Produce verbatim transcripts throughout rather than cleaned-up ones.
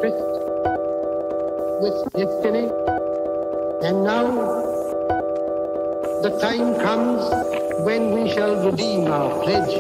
tryst with destiny. And now the time comes when we shall redeem our pledge.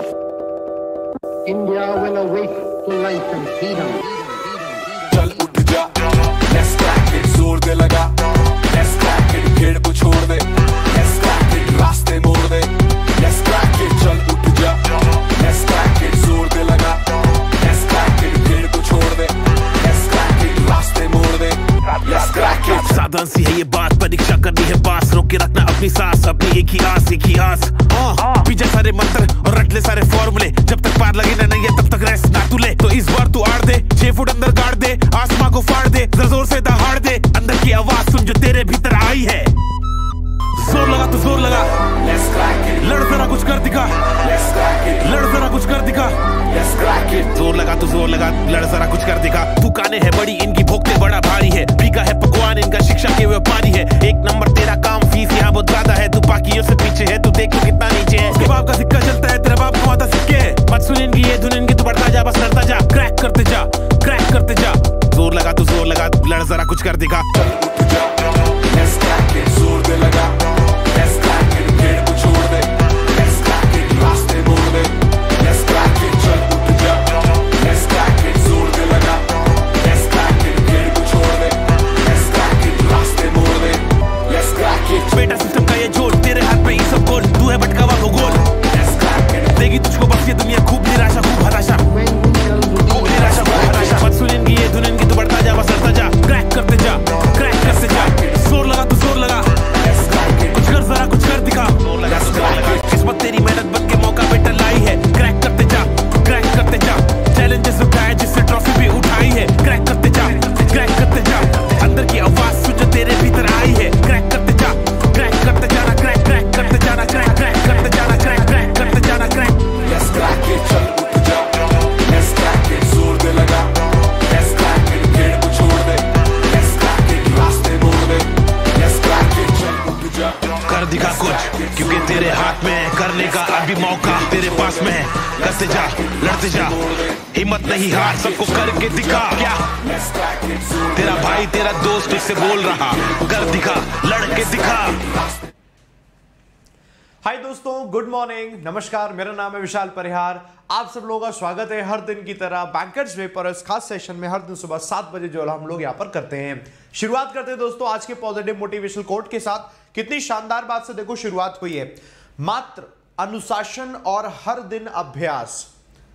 India will awake to life and freedom. चल उठ जा, let's crack it, जोर दे लगा, let's crack it, भीड़ को छोड़ दे, let's crack it, रास्ते मोड़ दे, let's crack it, चल उठ जा, let's crack it, जोर दे लगा, let's crack it, भीड़ को छोड़ दे, let's crack it, रास्ते मोड़ दे, let's crack it। साधारण सी है ये बात, परीक्षा करनी है पास, रोक के रखना अपनी सांस, अपनी एक ही आस, एक ही आस, पीछे सारे मंत्र और रट ले सारे फॉर्मूले, जब तक पार लगे ना नहीं है तब तक रेस्ट ना तू ले, तो इस बार तू आड़ दे, छह फुट अंदर गाड़ दे, आसमां को फाड़ दे, जरा जोर से दहाड़ दे, अंदर की आवाज सुन जो तेरे भीतर आई है, जोर लगा तो जोर लगा, let's crack it, लड़ जरा कुछ कर दिखा, let's crack it, लड़ जरा कुछ कर दिखा, let's crack it, जोर लगा तो जोर लगा, लड़ जरा कुछ कर दिखा, दुकानें है बड़ी इनकी भोगते बड़ा भारी है, बिका है पकवान इनका शिक्षा के व्यापारी है, एक नंबर तेरा काम फीस यहाँ बहुत ज्यादा है, तू बाकियों से पीछे है, तू देख लो कितना नीचे है, उसके बाप का सिक्का चलता है, तेरा बाप कमाता सिक्के, मत सुन इनकी ये धुन इनकी, तू बढ़ता जा बस लड़ता जा, क्रैक करते जा, क्रैक करते जा, जोर लगा तो जोर लगा, लड़ जरा कुछ कर दिखा, let's crack it, जोर दे लगा, let's crack it, भीड़ को छोड़ दे, let's crack it, रास्ते मोड़ दे, let's crack it, चल उठ जा, let's crack it, जोर दे लगा, let's crack it, भीड़ को छोड़ दे, let's crack it, रास्ते मोड़ दे, let's crack it। बेटा सिस्टम का ये जोर तेरे हाथ में ही सब गोल, तू है भटका हुआ भूगोल, let's crack it, देगी तुझको बस ये दुनिया खूब निराशा खूब हताशा, खूब निराशा खूब हताशा, मत सुन इनकी ये धुन इनकी, तू बढ़ता जा बस लड़ता जा, क्रैक करते जा, क्रैक करते जा, जोर लगा तो जोर लगा, कुछ कर जरा कुछ कर दिखा, जोर लगा तो जोर लगा, किस्मत तेरी मेहनत बन के मौका बेटा लाई है, क्रैक करते जा, क्रैक करते जा, चैलेंजेस उठाए जिससे ट्रॉफी भी उठाई है, क्रैक करते जा, क्रैक करते जा, अंदर की आवाज सुन जो तेरे भीतर आई है, क्रैक करते जा, क्रैक करते जाना, क्रैक क्रैक करते जाना, क्रैक क्रैक करते जाना, क्रैक क्रैक करते जाना, क्रैक, let's crack it, चल उठ जा, let's crack it, जोर दे लगा, let's crack it, भीड़ को छोड़ दे, let's crack it, रास्ते मोड़ दे, let's crack it, चल उठ जा, कर दिखा कुछ, क्योंकि तेरे हाथ में है करने का अभी मौका, तेरे पास में है, करते जा, लड़ते जा, हिम्मत नहीं हार, सबको करके दिखा, क्या let's crack it, जोर तेरा भाई तेरा दोस्त तुझसे बोल रहा, कर दिखा, लड़के दिखा। हाय दोस्तों, गुड मॉर्निंग, नमस्कार, मेरा नाम है विशाल परिहार। आप सब लोगों का स्वागत है हर दिन की तरह बैंकर्स वे पर इस खास सेशन में, हर दिन सुबह सात बजे जो हम लोग यहाँ पर करते हैं। शुरुआत करते हैं दोस्तों आज के पॉजिटिव मोटिवेशनल कोट के साथ। कितनी शानदार बात से देखो शुरुआत हुई है, मात्र अनुशासन और हर दिन अभ्यास,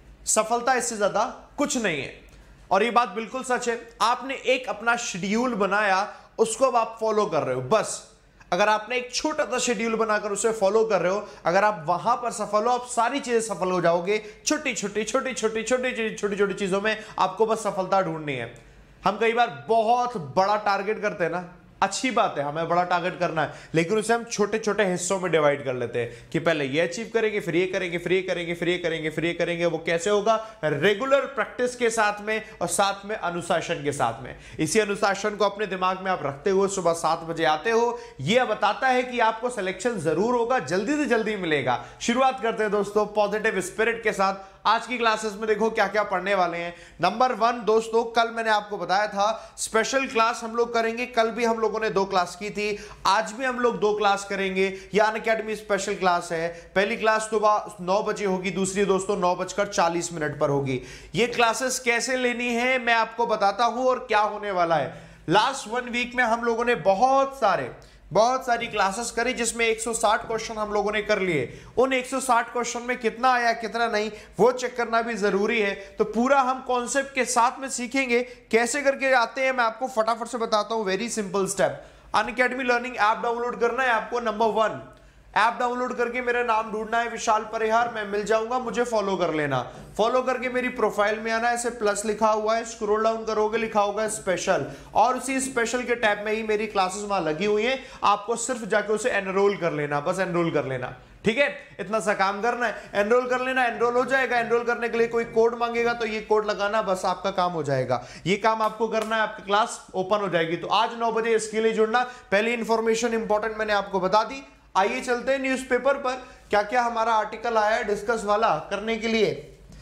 सफलता इससे ज्यादा कुछ नहीं है। और ये बात बिल्कुल सच है। आपने एक अपना शेड्यूल बनाया, उसको अब आप फॉलो कर रहे हो, बस। अगर आपने एक छोटा सा शेड्यूल बनाकर उसे फॉलो कर रहे हो, अगर आप वहां पर सफल हो, आप सारी चीजें सफल हो जाओगे। छोटी छोटी छोटी छोटी छोटी छोटी छोटी चीजों में आपको बस सफलता ढूंढनी है। हम कई बार बहुत बड़ा टारगेट करते हैं ना, अच्छी बात है, हमें बड़ा टारगेट करना है, लेकिन उसे हम छोटे छोटे हिस्सों में डिवाइड कर लेते हैं कि पहले ये अचीव करेंगे, फिर ये करेंगे, फिर ये करेंगे, फिर ये करेंगे, फिर ये करेंगे। वो कैसे होगा? रेगुलर प्रैक्टिस के साथ में और साथ में अनुशासन के साथ में। इसी अनुशासन को अपने दिमाग में आप रखते हुए सुबह सात बजे आते हो, यह बताता है कि आपको सिलेक्शन जरूर होगा, जल्दी से जल्दी मिलेगा। शुरुआत करते हैं दोस्तों पॉजिटिव स्पिरिट के साथ। आज की क्लासेस में देखो क्या क्या पढ़ने वाले हैं। नंबर वन दोस्तों, कल मैंने आपको बताया था स्पेशल क्लास हम लोग करेंगे। कल भी हम लोगों ने दो क्लास की थी, आज भी हम लोग दो क्लास करेंगे। ये अनअकैडमी स्पेशल क्लास है। पहली क्लास सुबह नौ बजे होगी, दूसरी दोस्तों नौ बजकर चालीस मिनट पर होगी। ये क्लासेस कैसे लेनी है मैं आपको बताता हूं और क्या होने वाला है। लास्ट वन वीक में हम लोगों ने बहुत सारे बहुत सारी क्लासेस करी, जिसमें एक सौ साठ क्वेश्चन हम लोगों ने कर लिए। उन एक सौ साठ क्वेश्चन में कितना आया कितना नहीं वो चेक करना भी जरूरी है। तो पूरा हम कॉन्सेप्ट के साथ में सीखेंगे, कैसे करके आते हैं मैं आपको फटाफट से बताता हूं। Very simple step. Unacademy learning app download करना है आपको। नंबर वन, ऐप डाउनलोड करके मेरा नाम ढूंढना है विशाल परिहार, मैं मिल जाऊंगा, मुझे फॉलो कर लेना। फॉलो करके मेरी प्रोफाइल में आना, ऐसे प्लस लिखा हुआ है, स्क्रॉल डाउन करोगे लिखा होगा स्पेशल, और उसी स्पेशल के टैब में ही मेरी क्लासेस वहां लगी हुई हैं। आपको सिर्फ जाके उसे एनरोल कर लेना, बस एनरोल कर लेना, ठीक है? इतना सा काम करना है, एनरोल कर लेना, एनरोल हो जाएगा। एनरोल करने के लिए कोई कोड मांगेगा तो ये कोड लगाना, बस आपका काम हो जाएगा। ये काम आपको करना है, आपकी क्लास ओपन हो जाएगी। तो आज नौ बजे इसके लिए जुड़ना। पहली इंफॉर्मेशन इंपॉर्टेंट मैंने आपको बता दी। आइए चलते हैं न्यूज़पेपर पर, क्या क्या हमारा आर्टिकल आया है डिस्कस वाला करने के लिए।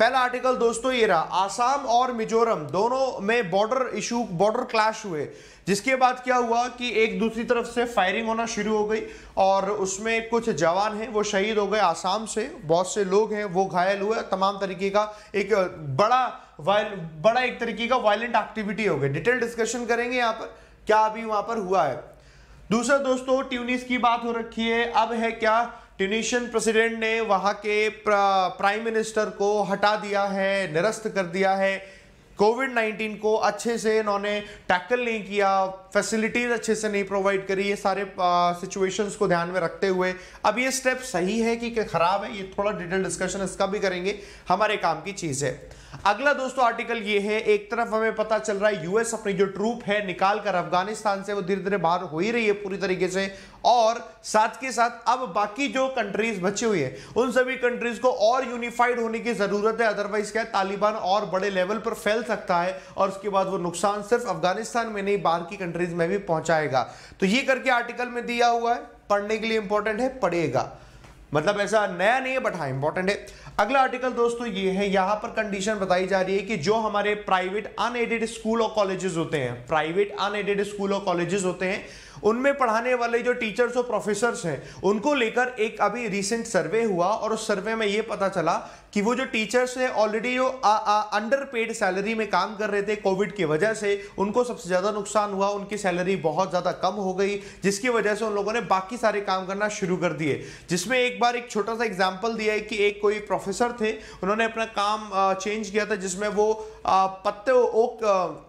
पहला आर्टिकल दोस्तों ये रहा, आसाम और मिजोरम दोनों में बॉर्डर इशू, बॉर्डर क्लैश हुए, जिसके बाद क्या हुआ कि एक दूसरी तरफ से फायरिंग होना शुरू हो गई और उसमें कुछ जवान हैं वो शहीद हो गए आसाम से, बहुत से लोग हैं वो घायल हुए, तमाम तरीके का एक बड़ा बड़ा एक तरीके का वायलेंट एक्टिविटी हो गई। डिटेल डिस्कशन करेंगे यहाँ पर क्या अभी वहां पर हुआ है। दूसरा दोस्तों ट्यूनिस की बात हो रखी है, अब है क्या, ट्यूनिशियन प्रेसिडेंट ने वहां के प्राइम मिनिस्टर को हटा दिया है, निरस्त कर दिया है। कोविड नाइन्टीन को अच्छे से इन्होंने टैकल नहीं किया, फैसिलिटीज अच्छे से नहीं प्रोवाइड करी, ये सारे सिचुएशंस को ध्यान में रखते हुए अब ये स्टेप सही है कि खराब है, ये थोड़ा डिटेल डिस्कशन इसका भी करेंगे, हमारे काम की चीज है। अगला दोस्तों आर्टिकल ये है, एक तरफ हमें पता चल रहा है यूएस अपनी जो ट्रूप है निकाल कर अफगानिस्तान से वो धीरे धीरे बाहर हो ही रही है पूरी तरीके से, और साथ के साथ अब बाकी जो कंट्रीज बची हुई है उन सभी कंट्रीज को और यूनिफाइड होने की जरूरत है, अदरवाइज क्या तालिबान और बड़े लेवल पर फैल सकता है और उसके बाद वो नुकसान सिर्फ अफगानिस्तान में नहीं बाहर की कंट्रीज में भी पहुंचाएगा। तो ये करके आर्टिकल में दिया हुआ है, पढ़ने के लिए इंपॉर्टेंट है, पढ़िएगा, मतलब ऐसा नया नहीं है बट हाँ इंपॉर्टेंट है। अगला आर्टिकल दोस्तों ये है, यहां पर कंडीशन बताई जा रही है कि जो हमारे प्राइवेट अनएडेड स्कूल और कॉलेजेस होते हैं, प्राइवेट अनएडेड स्कूल और कॉलेजेस होते हैं, उनमें पढ़ाने वाले जो टीचर्स और प्रोफेसर्स हैं उनको लेकर एक अभी रिसेंट सर्वे हुआ और उस सर्वे में ये पता चला कि वो जो टीचर्स हैं ऑलरेडी जो अंडर पेड सैलरी में काम कर रहे थे कोविड की वजह से, उनको सबसे ज्यादा नुकसान हुआ, उनकी सैलरी बहुत ज्यादा कम हो गई, जिसकी वजह से उन लोगों ने बाकी सारे काम करना शुरू कर दिए। जिसमें एक बार एक छोटा सा एग्जाम्पल दिया है कि एक कोई प्रोफेसर थे, उन्होंने अपना काम चेंज किया था, जिसमें वो पत्ते ओक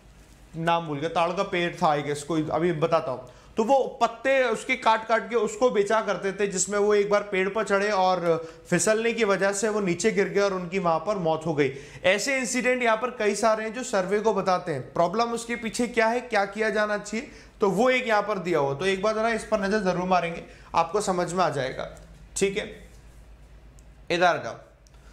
नाम भूल गया, ताड़ का पेड़ था आई गेस, कोई अभी बताता हूं, तो वो पत्ते उसके काट काट के उसको बेचा करते थे, जिसमें वो एक बार पेड़ पर चढ़े और फिसलने की वजह से वो नीचे गिर गए और उनकी वहां पर मौत हो गई। ऐसे इंसिडेंट यहाँ पर कई सारे हैं जो सर्वे को बताते हैं। प्रॉब्लम उसके पीछे क्या है, क्या किया जाना चाहिए, तो वो एक यहाँ पर दिया हो, तो एक बार जरा इस पर नजर जरूर मारेंगे, आपको समझ में आ जाएगा। ठीक है, इधर जाओ,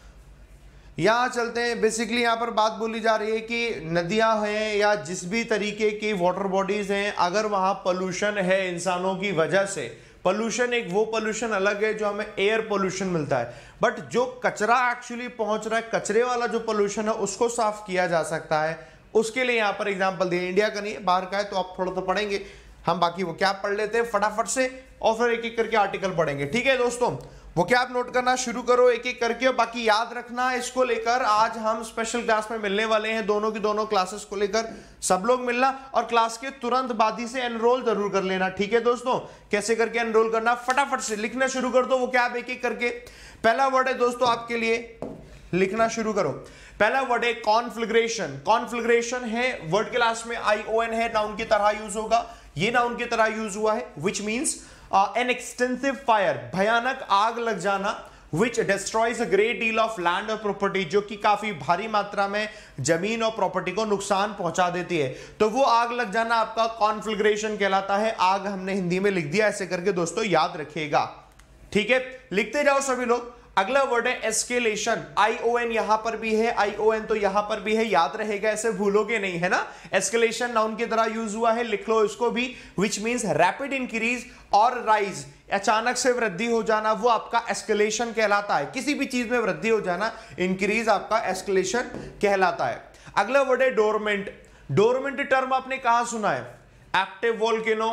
यहां चलते हैं। बेसिकली यहां पर बात बोली जा रही है कि नदियां हैं या जिस भी तरीके की वाटर बॉडीज हैं, अगर वहां पोल्यूशन है इंसानों की वजह से, पोल्यूशन एक वो पोल्यूशन अलग है जो हमें एयर पोल्यूशन मिलता है, बट जो कचरा एक्चुअली पहुंच रहा है, कचरे वाला जो पोल्यूशन है उसको साफ किया जा सकता है। उसके लिए यहां पर एग्जाम्पल दिए, इंडिया का नहीं है, बाहर का है, तो आप थोड़ा तो पढ़ेंगे, हम बाकी वो क्या पढ़ लेते हैं फटाफट से और फिर एक एक करके आर्टिकल पढ़ेंगे। ठीक है दोस्तों, वो क्या आप नोट करना शुरू करो एक एक करके, बाकी याद रखना इसको लेकर आज हम स्पेशल क्लास में मिलने वाले हैं, दोनों की दोनों क्लासेस को लेकर सब लोग मिलना और क्लास के तुरंत बाद ही से एनरोल जरूर कर लेना। ठीक है दोस्तों, कैसे करके एनरोल करना, फटाफट से लिखना शुरू कर दो वो क्या आप एक एक करके। पहला वर्ड है दोस्तों आपके लिए, लिखना शुरू करो। पहला वर्ड है कॉन्फ्लिग्रेशन। कॉन्फ्लिग्रेशन है वर्ड क्लास में आई ओ एन है, नाउन की तरह यूज होगा, ये नाउन की तरह यूज हुआ है, which means an extensive fire, भयानक आग लग जाना, which destroys a great deal of land or property, जो कि काफी भारी मात्रा में जमीन और प्रॉपर्टी को नुकसान पहुंचा देती है, तो वो आग लग जाना आपका कॉन्फ्लिग्रेशन कहलाता है। आग हमने हिंदी में लिख दिया, ऐसे करके दोस्तों याद रखिएगा। ठीक है, लिखते जाओ सभी लोग। अगला वर्ड है एस्केलेशन। आई ओ एन यहां पर भी है, आई ओ एन तो यहां पर भी है, याद रहेगा, ऐसे भूलोगे नहीं है ना। एस्केलेशन नाउन की तरह यूज हुआ है, लिख लो इसको भी, which means rapid increase or rise, अचानक से वृद्धि हो जाना, वो आपका एस्केलेशन कहलाता है। किसी भी चीज में वृद्धि हो जाना, इंक्रीज आपका एस्केलेशन कहलाता है। अगला वर्ड है डोरमेंट। डोरमेंट टर्म आपने कहां सुना है, एक्टिव वोल्केनो,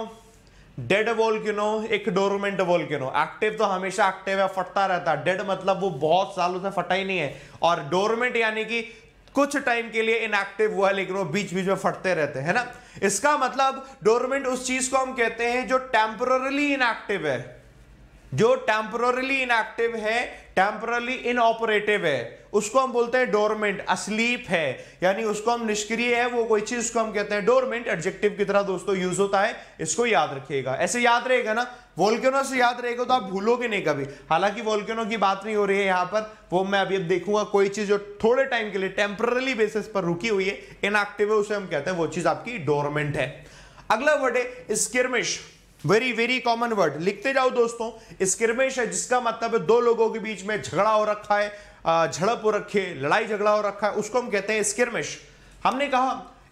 डेड वोल्केनो, एक डोरमेंट वोल्केनो। एक्टिव तो हमेशा एक्टिव है, फटता रहता है, डेड मतलब वो बहुत सालों से फटा ही नहीं है, और डोरमेंट यानी कि कुछ टाइम के लिए इनएक्टिव हुआ है लेकिन वो बीच बीच में फटते रहते हैं ना। इसका मतलब डोरमेंट उस चीज को हम कहते हैं जो टेम्पररीली इनएक्टिव है, जो टेम्पररीली इनएक्टिव है, टेम्पररी इनऑपरेटिव है, उसको हम बोलते हैं डोरमेंट। अस्लीप है यानी उसको हम निष्क्रिय है, वो कोई चीज को हम कहते हैं डोरमेंट। एडजेक्टिव की तरह दोस्तों यूज होता है, इसको याद रखिएगा। ऐसे याद रहेगा ना, वोल्केनो से याद रहेगा तो आप भूलोगे नहीं कभी। हालांकि वोल्केनो की बात नहीं हो रही है यहां पर, वो मैं अभी अब देखूंगा। कोई चीज जो थोड़े टाइम के लिए टेम्पररी बेसिस पर रुकी हुई है, इनएक्टिव है, उसे हम कहते हैं वो चीज आपकी डोरमेंट है। अगला वर्ड है skirmish. Very very common word, लिखते जाओ दोस्तों। स्किर्मिश है जिसका मतलब है दो लोगों के बीच में झगड़ा हो रखा है, झड़प हो रखी है, लड़ाई झगड़ा हो रखा है, उसको हम कहते हैं स्किर्मिश। हमने कहा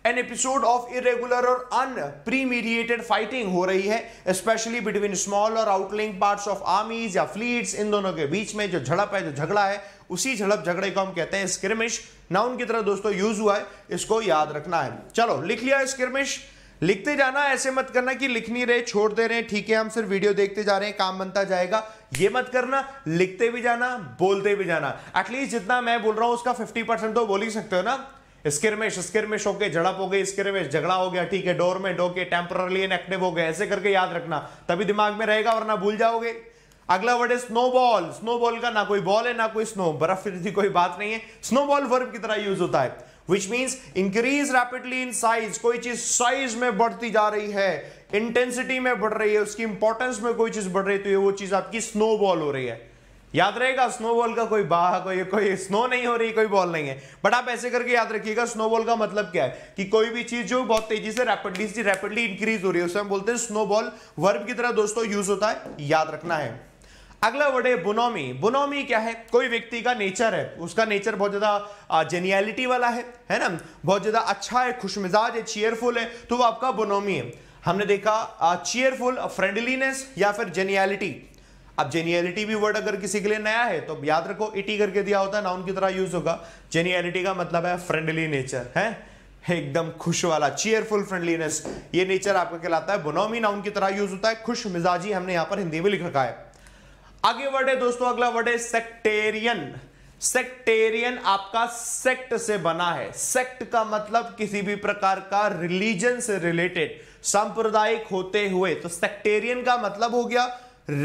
एन एपिसोड ऑफ इरेगुलर और अनप्रीमीडिएटेड फाइटिंग हो रही है स्पेशली बिटवीन स्मॉल और आउटलिंग पार्ट्स ऑफ आर्मीज या फ्लीट्स। इन दोनों के बीच में जो झड़प है, जो झगड़ा है, उसी झड़प झगड़े को हम कहते हैं स्क्रिमिश। नाउन की तरह दोस्तों यूज हुआ है, इसको याद रखना है। चलो लिख लिया स्क्रिमिश, लिखते जाना, ऐसे मत करना कि लिख नहीं रहे छोड़ दे रहे हैं, ठीक है हम सिर्फ वीडियो देखते जा रहे हैं काम बनता जाएगा, ये मत करना, लिखते भी जाना बोलते भी जाना। एटलीस्ट जितना मैं बोल रहा हूं उसका फिफ्टी परसेंट तो बोल ही सकते हो ना। स्किरमिश स्किरमिश हो गए, झड़प हो गई, स्किरमिश झगड़ा हो गया, ठीक है, डोरमेंट हो गए, टेम्पररी इनएक्टिव हो गए, ऐसे करके याद रखना, तभी दिमाग में रहेगा वरना भूल जाओगे। अगला वर्ड है स्नोबॉल। स्नोबॉल का ना कोई बॉल है ना कोई स्नो, बर्फ की कोई बात नहीं है। स्नोबॉल वर्ब की तरह यूज होता है which means increase rapidly in size। कोई चीज साइज में बढ़ती जा रही है, इंटेंसिटी में बढ़ रही है, उसकी इंपॉर्टेंस में कोई चीज बढ़ रही है, तो ये वो चीज आपकी स्नोबॉल हो रही है। याद रहेगा स्नोबॉल का कोई बाह कोई कोई स्नो नहीं हो रही, कोई बॉल नहीं है, बट आप ऐसे करके याद रखिएगा स्नोबॉल का मतलब क्या है कि कोई भी चीज जो बहुत तेजी से रैपिडली रैपिडली इंक्रीज हो रही है उसे हम बोलते हैं स्नोबॉल। वर्ब की तरह दोस्तों यूज होता है, याद रखना है। अगला वर्ड है बोनोमी। बोनोमी क्या है? कोई व्यक्ति का नेचर है, उसका नेचर बहुत ज्यादा जेनियलिटी वाला है है ना, बहुत ज्यादा अच्छा है, खुशमिजाज है, चीयरफुल है, तो वो आपका बोनोमी है। हमने देखा चीयरफुल, फ्रेंडलीनेस या फिर जेनियलिटी। अब जेनियलिटी भी वर्ड अगर किसी के लिए नया है तो याद रखो इटी करके दिया होता है, नाउन की तरह यूज होगा। जेनियलिटी का मतलब है फ्रेंडली नेचर, है एकदम खुश वाला, चीयरफुल फ्रेंडलीनेस, ये नेचर आपका कहलाता है बोनोमी। नाउन की तरह यूज होता है, खुश मिजाजी हमने यहां पर हिंदी में लिख रखा है। आगे वर्ड है दोस्तों, अगला वर्ड है सेक्टेरियन। सेक्टेरियन आपका सेक्ट से बना है। सेक्ट का मतलब किसी भी प्रकार का रिलीजन से रिलेटेड, सांप्रदायिक होते हुए, तो सेक्टेरियन का मतलब हो गया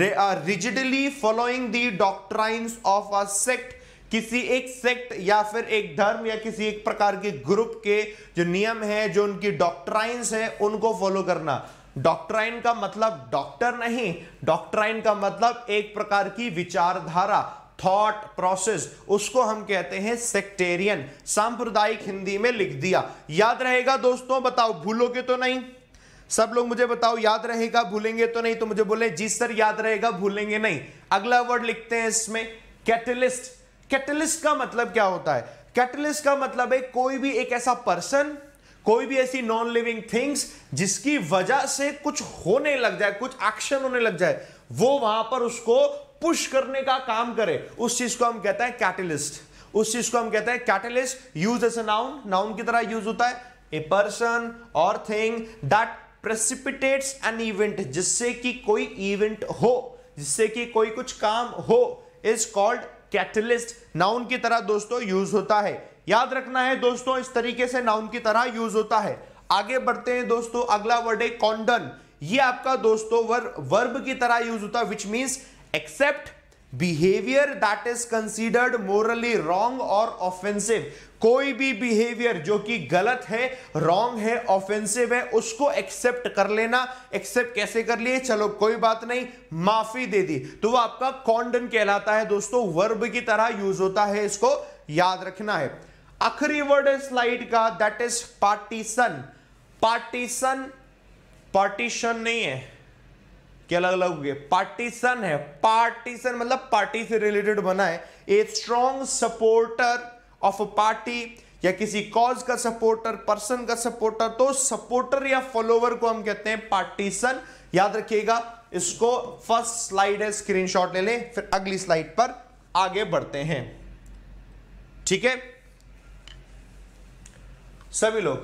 rigidly following the doctrines of a sect. किसी एक सेक्ट या फिर एक धर्म या किसी एक प्रकार के ग्रुप के जो नियम है, जो उनकी डॉक्ट्राइन्स है, उनको फॉलो करना। डॉक्ट्राइन का मतलब डॉक्टर नहीं, डॉक्ट्राइन का मतलब एक प्रकार की विचारधारा, थॉट प्रोसेस, उसको हम कहते हैं सेक्टेरियन। सांप्रदायिक हिंदी में लिख दिया, याद रहेगा दोस्तों? बताओ भूलोगे तो नहीं? सब लोग मुझे बताओ याद रहेगा, भूलेंगे तो नहीं? तो मुझे बोले जी सर याद रहेगा, भूलेंगे नहीं। अगला वर्ड लिखते हैं इसमें कैटलिस्ट। कैटलिस्ट का मतलब क्या होता है? कैटलिस्ट का मतलब है कोई भी एक ऐसा पर्सन, कोई भी ऐसी नॉन लिविंग थिंग्स जिसकी वजह से कुछ होने लग जाए, कुछ एक्शन होने लग जाए, वो वहां पर उसको पुश करने का काम करे, उस चीज को हम कहते हैं कैटलिस्ट। उस चीज को हम कहते हैं catalyst. Use as a noun, noun की तरह यूज होता है। A person or thing that precipitates an event, जिससे कि कोई इवेंट हो, जिससे कि कोई कुछ काम हो, इज कॉल्ड कैटलिस्ट। नाउन की तरह दोस्तों यूज होता है, याद रखना है दोस्तों, इस तरीके से नाउन की तरह यूज होता है। आगे बढ़ते हैं दोस्तों, अगला वर्ड है कॉन्डन। ये आपका दोस्तों वर्ब वर्ब की तरह यूज होता है, which means except behaviour that is considered morally wrong or offensive. कोई भी बिहेवियर जो कि गलत है, रॉन्ग है, ऑफेंसिव है, उसको एक्सेप्ट कर लेना। एक्सेप्ट कैसे कर लिए? चलो कोई बात नहीं, माफी दे दी, तो वो आपका कॉन्डन कहलाता है दोस्तों, वर्ब की तरह यूज होता है, इसको याद रखना है। आखिरी वर्ड है स्लाइड का, that is partition. Partition partition नहीं है, क्या अलग अलग हो गए? पार्टीशन है। पार्टीशन मतलब पार्टी से रिलेटेड बना है। A strong supporter of a party, या किसी कॉज का सपोर्टर, पर्सन का सपोर्टर, तो सपोर्टर या फॉलोवर को हम कहते हैं पार्टीशन। याद रखिएगा इसको। फर्स्ट स्लाइड है, स्क्रीनशॉट ले लें, फिर अगली स्लाइड पर आगे बढ़ते हैं, ठीक है सभी लोग?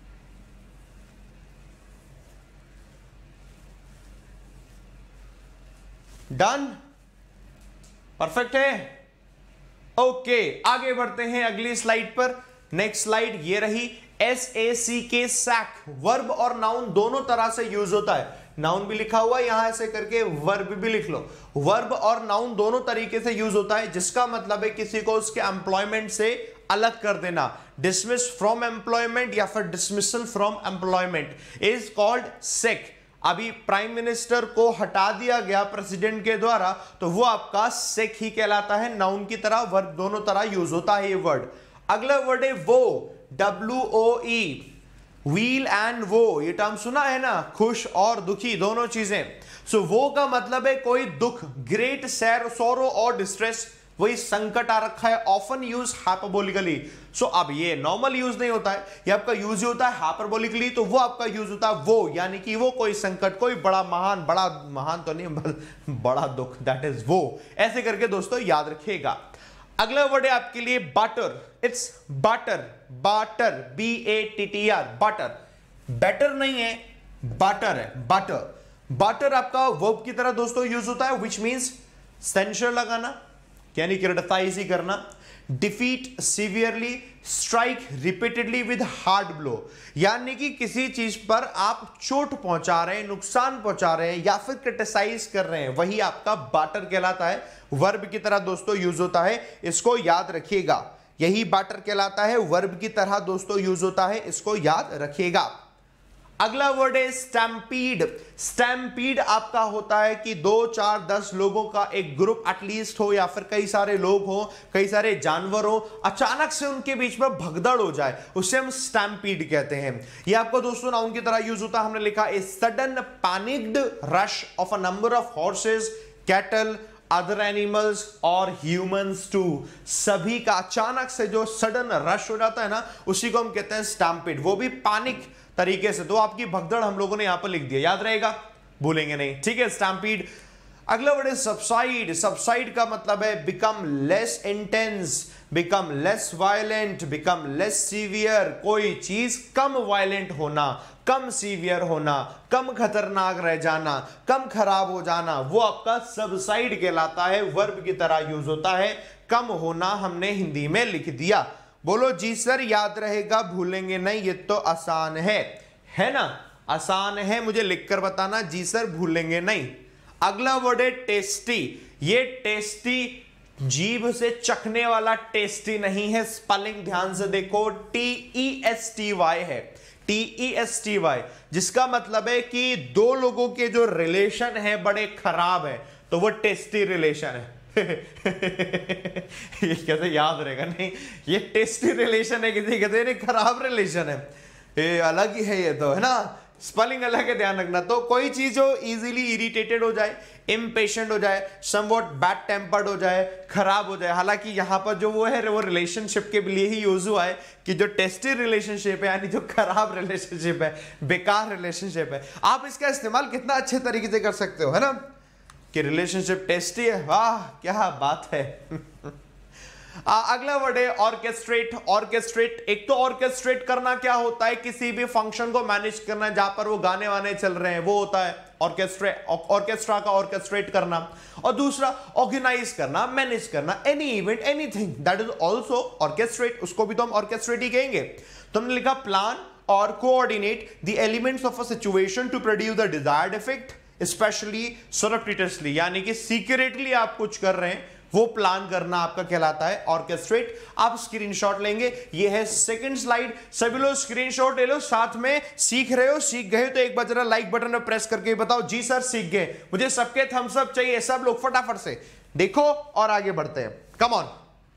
डन, परफेक्ट है, ओके। आगे बढ़ते हैं अगली स्लाइड पर। नेक्स्ट स्लाइड ये रही। एस ए सी के, सैक, वर्ब और नाउन दोनों तरह से यूज होता है। नाउन भी लिखा हुआ है यहां, ऐसे करके वर्ब भी लिख लो। वर्ब और नाउन दोनों तरीके से यूज होता है, जिसका मतलब है किसी को उसके एम्प्लॉयमेंट से अलग कर देना। डिसमिस फ्रॉम एम्प्लॉयमेंट या फिर dismissal from employment is called sack. अभी प्राइम मिनिस्टर को हटा दिया गया प्रेसिडेंट के द्वारा, तो वो आपका सेक ही कहलाता है। नाउन की तरह वर्ब दोनों तरह यूज होता है ये वर्ड। अगला वर्ड है वो, W O E, weal and woe, ये टर्म सुना है ना, खुश और दुखी दोनों चीजें। सो so, वो का मतलब है कोई दुख, ग्रेट सैर, सोरो और डिस्ट्रेस, वही संकट आ रखा है। Often use hyperbolically, so so, अब ये नॉर्मल यूज नहीं होता है, ये आपका यूज होता है हाइपरबोलिकली, तो वो आपका यूज होता है वो, यानी कि वो कोई संकट, कोई बड़ा महान, बड़ा महान तो नहीं, बड़ा दुख, दैट इज वो, ऐसे करके दोस्तों याद रखिएगा। अगला वर्ड है आपके लिए batter, it's batter, batter, B A T T R, batter, better नहीं है, बाटर है, बाटर। बाटर आपका वर्ब की तरह दोस्तों यूज होता है, विच मीन्स सेंसर लगाना, यानी क्रिटिसाइज ही करना, defeat severely, strike repeatedly with hard blow, यानी कि किसी चीज पर आप चोट पहुंचा रहे हैं, नुकसान पहुंचा रहे हैं या फिर क्रिटिसाइज कर रहे हैं, वही आपका बाटर कहलाता है, वर्ब की तरह दोस्तों यूज होता है, इसको याद रखिएगा। यही बाटर कहलाता है, वर्ब की तरह दोस्तों यूज होता है, इसको याद रखिएगा। अगला वर्ड है स्टैम्पीड। स्टैम्पीड आपका होता है कि दो चार दस लोगों का एक ग्रुप एटलीस्ट हो, या फिर कई सारे लोग हो, कई सारे जानवर हो, अचानक से उनके बीच में भगदड़ हो जाए, उसे हम स्टैम्पीड कहते हैं। ये आपको दोस्तों नाउन की तरह यूज होता है, हमने लिखा a sudden panicked rush of a number of horses, cattle, other animals और ह्यूमंस टू, सभी का अचानक से जो सडन रश हो जाता है ना, उसी को हम कहते हैं स्टैम्पीड, वो भी पैनिक तरीके से। तो आपकी भगदड़ हम लोगों ने यहां पर लिख दिया, याद रहेगा, भूलेंगे नहीं, ठीक है, स्टैम्पीड। अगला वर्ड है सबसाइड। सबसाइड का मतलब है become less intense, become less violent, become less severe, कोई चीज कम वायलेंट होना, कम सीवियर होना, कम खतरनाक रह जाना, कम खराब हो जाना, वो आपका सबसाइड कहलाता है, वर्ब की तरह यूज होता है, कम होना हमने हिंदी में लिख दिया। बोलो जी सर याद रहेगा, भूलेंगे नहीं, ये तो आसान है, है ना, आसान है, मुझे लिखकर बताना जी सर भूलेंगे नहीं। अगला वर्ड है टेस्टी। ये टेस्टी जीभ से चखने वाला टेस्टी नहीं है, स्पेलिंग ध्यान से देखो, T E S T Y है, T E S T Y, जिसका मतलब है कि दो लोगों के जो रिलेशन है बड़े खराब है, तो वो टेस्टी रिलेशन है। ये कैसे याद रहेगा, नहीं ये टेस्टी रिलेशन है, किसी कहते हैं खराब रिलेशन है, ये अलग ही है, ये तो है ना, स्पेलिंग अलग है, ध्यान रखना। तो कोई चीज जो इजीली इरिटेटेड हो जाए, इम्पेशेंट हो जाए, समवॉट बैड टेम्पर्ड हो जाए, खराब हो जाए, हालांकि यहां पर जो वो है वो रिलेशनशिप के लिए ही यूज हुआ है कि जो टेस्टी रिलेशनशिप है, यानी जो खराब रिलेशनशिप है, बेकार रिलेशनशिप है, आप इसका इस्तेमाल कितना अच्छे तरीके से कर सकते हो, है ना, कि रिलेशनशिप टेस्टी है, वाह क्या बात है। आ, अगला वर्ड है ऑर्केस्ट्रेट। ऑर्केस्ट्रेट, एक तो ऑर्केस्ट्रेट करना क्या होता है, किसी भी फंक्शन को मैनेज करना जहां पर वो गाने वाने चल रहे हैं, वो होता है ऑर्केस्ट्रे ऑर्केस्ट्रा का ऑर्केस्ट्रेट करना, और दूसरा ऑर्गेनाइज करना, मैनेज करना, any event, anything, that is also orchestrate, उसको भी तो हम ऑर्केस्ट्रेट ही कहेंगे। तो हमने लिखा प्लान और coordinate the elements of a situation to produce the desired effect, especially surreptitiously, यानी कि सीक्रेटली आप कुछ कर रहे हैं, वो प्लान करना आपका कहलाता है ऑर्केस्ट्रेट। आप स्क्रीनशॉट लेंगे, ये है सेकंड स्लाइड, सभी लोग स्क्रीनशॉट ले लो, साथ में सीख रहे हो, सीख गए तो एक बार जरा लाइक बटन में प्रेस करके बताओ जी सर सीख गए, मुझे सबके थम्स अप चाहिए, सब लोग फटाफट से देखो और आगे बढ़ते हैं, कम ऑन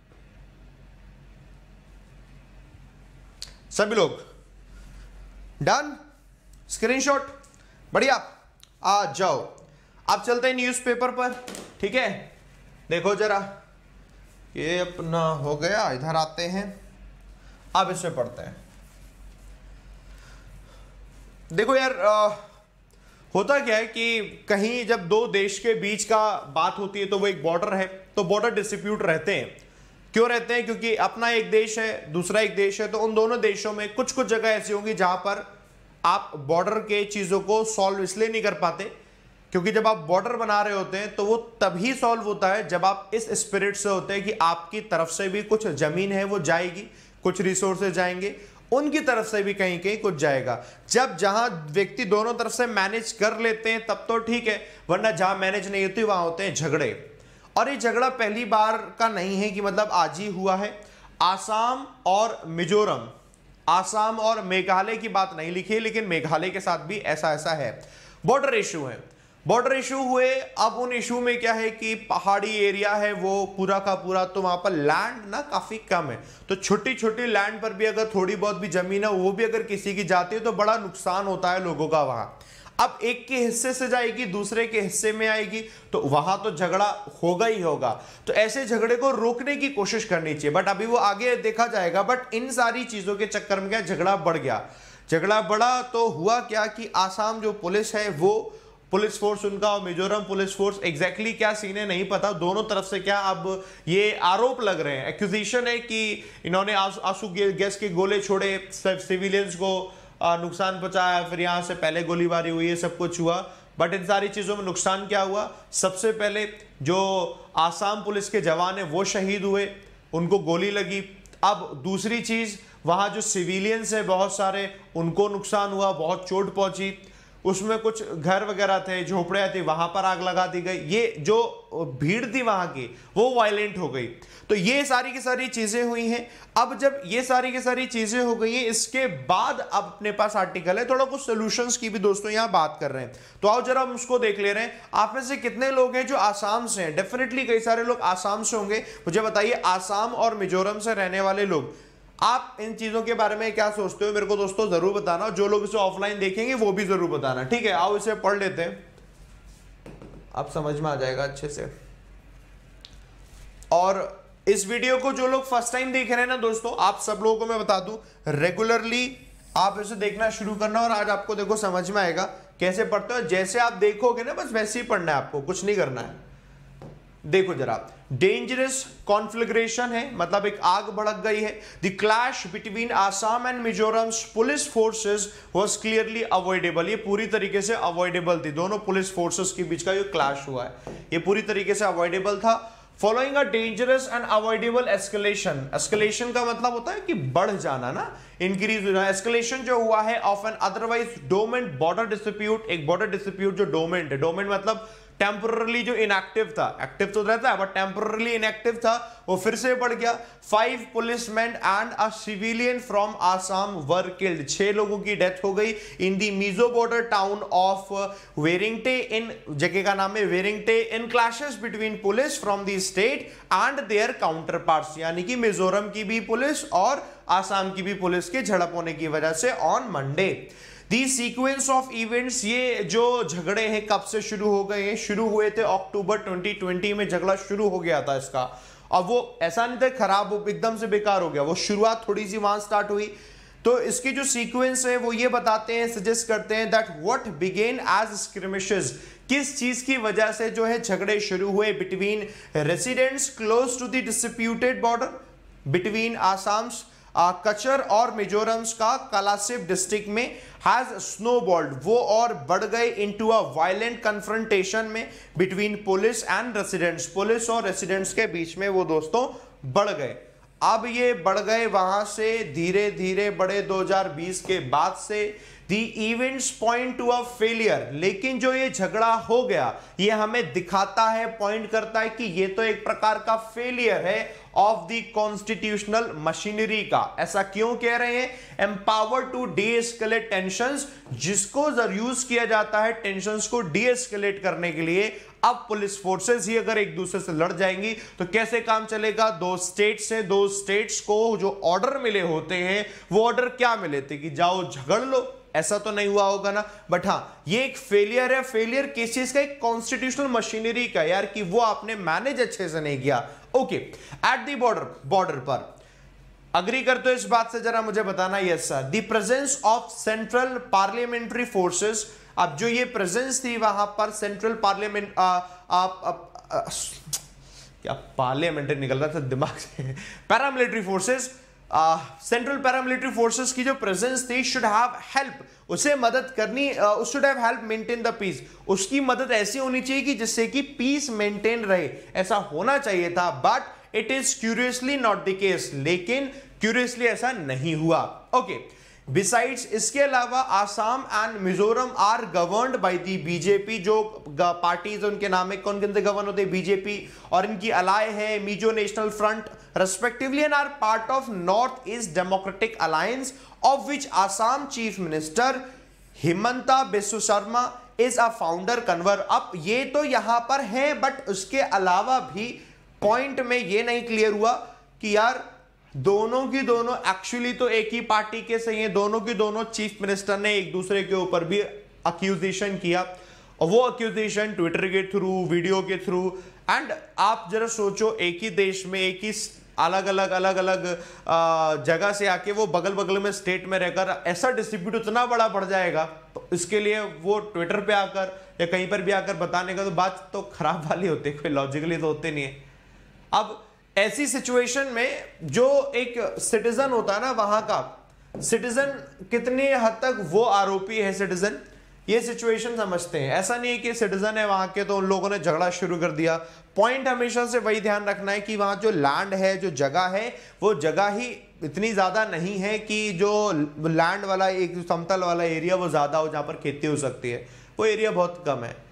सभी लोग, डन, स्क्रीनशॉट, बढ़िया, आ जाओ। अब चलते हैं न्यूज़पेपर पर, ठीक है, देखो जरा, ये अपना हो गया, इधर आते हैं, अब इसमें पढ़ते हैं। देखो यार, आ, होता क्या है कि कहीं जब दो देश के बीच का बात होती है तो वो एक बॉर्डर है, तो बॉर्डर डिस्प्यूट रहते हैं। क्यों रहते हैं? क्योंकि अपना एक देश है, दूसरा एक देश है, तो उन दोनों देशों में कुछ कुछ जगह ऐसी होंगी जहां पर आप बॉर्डर के चीजों को सॉल्व इसलिए नहीं कर पाते क्योंकि जब आप बॉर्डर बना रहे होते हैं तो वो तभी सॉल्व होता है जब आप इस स्पिरिट से होते हैं कि आपकी तरफ से भी कुछ जमीन है वो जाएगी, कुछ रिसोर्सेज जाएंगे, उनकी तरफ से भी कहीं कहीं कुछ जाएगा। जब जहां व्यक्ति दोनों तरफ से मैनेज कर लेते हैं तब तो ठीक है, वरना जहां मैनेज नहीं होती वहां होते हैं झगड़े। और ये झगड़ा पहली बार का नहीं है कि मतलब आज ही हुआ है। आसाम और मिजोरम, आसाम और मेघालय की बात नहीं लिखी, लेकिन मेघालय के साथ भी ऐसा ऐसा है, बॉर्डर इशू है। बॉर्डर इशू हुए, अब उन इशू में क्या है कि पहाड़ी एरिया है वो पूरा का पूरा, तो वहां पर लैंड ना काफी कम है, तो छोटी छोटी लैंड पर भी अगर थोड़ी बहुत भी जमीन है वो भी अगर किसी की जाती है तो बड़ा नुकसान होता है लोगों का वहां। अब एक के हिस्से से जाएगी दूसरे के हिस्से में आएगी तो वहां तो झगड़ा होगा ही होगा। तो ऐसे झगड़े को रोकने की कोशिश करनी चाहिए, बट अभी वो आगे देखा जाएगा। बट इन सारी चीजों के चक्कर में क्या झगड़ा बढ़ गया, झगड़ा बढ़ा तो हुआ क्या कि आसाम जो पुलिस है वो पुलिस फोर्स उनका और मिजोरम पुलिस फोर्स एग्जैक्टली क्या सीन है नहीं पता, दोनों तरफ से क्या अब ये आरोप लग रहे हैं, एक्यूजेशन है कि इन्होंने आंसू गैस के गोले छोड़े, सिविलियंस को नुकसान पहुंचाया, फिर यहां से पहले गोलीबारी हुई है, सब कुछ हुआ। बट इन सारी चीजों में नुकसान क्या हुआ, सबसे पहले जो आसाम पुलिस के जवान है वो शहीद हुए, उनको गोली लगी। अब दूसरी चीज वहां जो सिविलियंस है बहुत सारे उनको नुकसान हुआ, बहुत चोट पहुंची, उसमें कुछ घर वगैरह थे, झोपड़ियां थी, वहां पर आग लगा दी गई। ये जो भीड़ थी वहां की वो वायलेंट हो गई। तो ये सारी की सारी चीजें हुई हैं। अब जब ये सारी की सारी चीजें हो गई हैं, इसके बाद अब अपने पास आर्टिकल है, थोड़ा कुछ सॉल्यूशंस की भी दोस्तों यहां बात कर रहे हैं। तो आओ जरा हम उसको देख ले रहे हैं। आप में से कितने लोग हैं जो आसाम से हैं? डेफिनेटली कई सारे लोग आसाम से होंगे। मुझे बताइए, आसाम और मिजोरम से रहने वाले लोग, आप इन चीजों के बारे में क्या सोचते हो? मेरे को दोस्तों जरूर बताना। जो लोग इसे ऑफलाइन देखेंगे वो भी जरूर बताना, ठीक है? आओ इसे पढ़ लेते हैं, आप समझ में आ जाएगा अच्छे से। और इस वीडियो को जो लोग फर्स्ट टाइम देख रहे हैं ना दोस्तों, आप सब लोगों को मैं बता दूं, रेगुलरली आप इसे देखना शुरू करना। और आज आपको देखो समझ में आएगा कैसे पढ़ते हो। जैसे आप देखोगे ना बस वैसे ही पढ़ना है, आपको कुछ नहीं करना है। देखो जरा, डेंजरस कॉन्फ्लिग्रेशन है, मतलब एक आग भड़क गई है। The clash between Assam and Mizoram police forces was clearly avoidable. ये पूरी तरीके से अवॉइडेबल थी, दोनों पुलिस फोर्सेस के बीच का जो क्लैश हुआ है ये पूरी तरीके से अवॉइडेबल था। Following a dangerous and avoidable escalation, escalation का मतलब होता है कि बढ़ जाना ना, इंक्रीज हो जाना। एस्केलेशन जो हुआ है of an otherwise dormant border dispute, एक बॉर्डर डिस्प्यूट जो डोमेंट है, डोमेंट मतलब टेम्पररली जो इनएक्टिव था, एक्टिव तो रहता है बट टेम्पररली इनएक्टिव था, वो फिर से बढ़ गया। Five policemen and a civilian from Assam were killed, छह लोगों की डेथ हो गई in the Mizo border town of Vairengte, इन जगह का नाम है Vairengte, in clashes between police from the state and their counterparts, यानी कि मिजोरम की भी पुलिस और आसाम की भी पुलिस के झड़प होने की वजह से on Monday. The sequence of events, ये जो झगड़े हैं कब से शुरू हो गए हैं? शुरू हुए थे अक्टूबर ट्वेंटी ट्वेंटी में, झगड़ा शुरू हो गया था इसका। अब वो ऐसा नहीं था खराब हो एकदम से बेकार हो गया, वो शुरुआत थोड़ी सी वहां स्टार्ट हुई। तो इसकी जो सीक्वेंस है वो ये बताते हैं, सजेस्ट करते हैं that what began as skirmishes, किस चीज की वजह से जो है झगड़े शुरू हुए between residents close to the disputed border between Assam's Cachar और मिजोरम्स का कलासिब डिस्ट्रिक्ट में हैज स्नोबॉल्ड, वो और बढ़ गए इनटू अ वायलेंट कन्फ्रंटेशन में between police and residents, police और रेसिडेंट्स के बीच में वो दोस्तों बढ़ गए। अब ये बढ़ गए वहां से धीरे धीरे बढ़े दो हज़ार बीस के बाद से। The events point to a failure, लेकिन जो ये झगड़ा हो गया ये हमें दिखाता है, पॉइंट करता है कि ये तो एक प्रकार का फेलियर है ऑफ द कॉन्स्टिट्यूशनल मशीनरी का। ऐसा क्यों कह रहे हैं? एम्पावर टू डीएस्केलेट टेंशंस, जिसको यूज किया जाता है टेंशंस को डीएस्केलेट करने के लिए। अब पुलिस फोर्सेस ही अगर एक दूसरे से लड़ जाएंगी तो कैसे काम चलेगा? दो स्टेट्स हैं, दो स्टेट्स को जो ऑर्डर मिले होते हैं वो ऑर्डर क्या मिले थे कि जाओ झगड़ लो, ऐसा तो नहीं हुआ होगा ना। बट हाँ, ये एक फेलियर है। फेलियर किस चीज का? एक कॉन्स्टिट्यूशनल मशीनरी का, यार कि वो आपने मैनेज अच्छे से नहीं किया। Okay, at the border, border पर अग्री करते हो इस बात से? जरा मुझे बताना। Yes sir, the presence of central parliamentary forces, अब जो ये प्रेजेंस थी वहां पर सेंट्रल पार्लियामेंट क्या पार्लियामेंट्री निकल रहा था दिमाग से, paramilitary forces, central paramilitary forces की जो प्रेजेंस थी शुड हैव हेल्प, उसे मदद करनी, should have help maintain the peace, उसकी मदद ऐसी होनी चाहिए कि जिससे कि पीस मेंटेन रहे, ऐसा होना चाहिए था। But it is curiously not the case, लेकिन क्यूरियसली ऐसा नहीं हुआ। ओके, बिसाइड्स, इसके अलावा Assam and Mizoram are governed by the BJP, जो पार्टीज उनके नाम है, कौन कौन से गवर्न होते हैं? बीजेपी, और इनकी अलाय है Mizo National Front respectively and are part of North East Democratic Alliance, of which Assam Chief Minister Himanta Biswa Sarma is a founder convener। अब ये तो यहां पर है, बट उसके अलावा भी पॉइंट में ये नहीं क्लियर हुआ कि यार दोनों की दोनों एक्चुअली तो एक ही पार्टी के सही हैं, दोनों की दोनों चीफ मिनिस्टर ने एक दूसरे के ऊपर भी अक्यूजेशन किया और वो अक्यूजेशन ट्विटर के थ्रू, वीडियो के थ्रू, एंड आप जरा सोचो एक ही देश में एक ही अलग अलग अलग अलग जगह से आके वो बगल बगल में स्टेट में रहकर ऐसा डिस्ट्रीब्यूट उतना बड़ा बढ़ जाएगा, तो इसके लिए वो ट्विटर पे आकर या कहीं पर भी आकर बताने का तो बात तो खराब वाली होती है, कोई लॉजिकली तो होते नहीं है। अब ऐसी सिचुएशन में जो एक सिटीजन होता है ना, वहां का सिटीजन कितनी हद तक वो आरोपी है सिटीजन, ये सिचुएशन समझते हैं। ऐसा नहीं है कि सिटीजन है वहां के तो उन लोगों ने झगड़ा शुरू कर दिया। पॉइंट हमेशा से वही ध्यान रखना है कि वहां जो लैंड है, जो जगह है, वो जगह ही इतनी ज्यादा नहीं है कि जो लैंड वाला एक समतल वाला एरिया वो ज्यादा हो जहां पर खेती हो सकती है, वो एरिया बहुत कम है।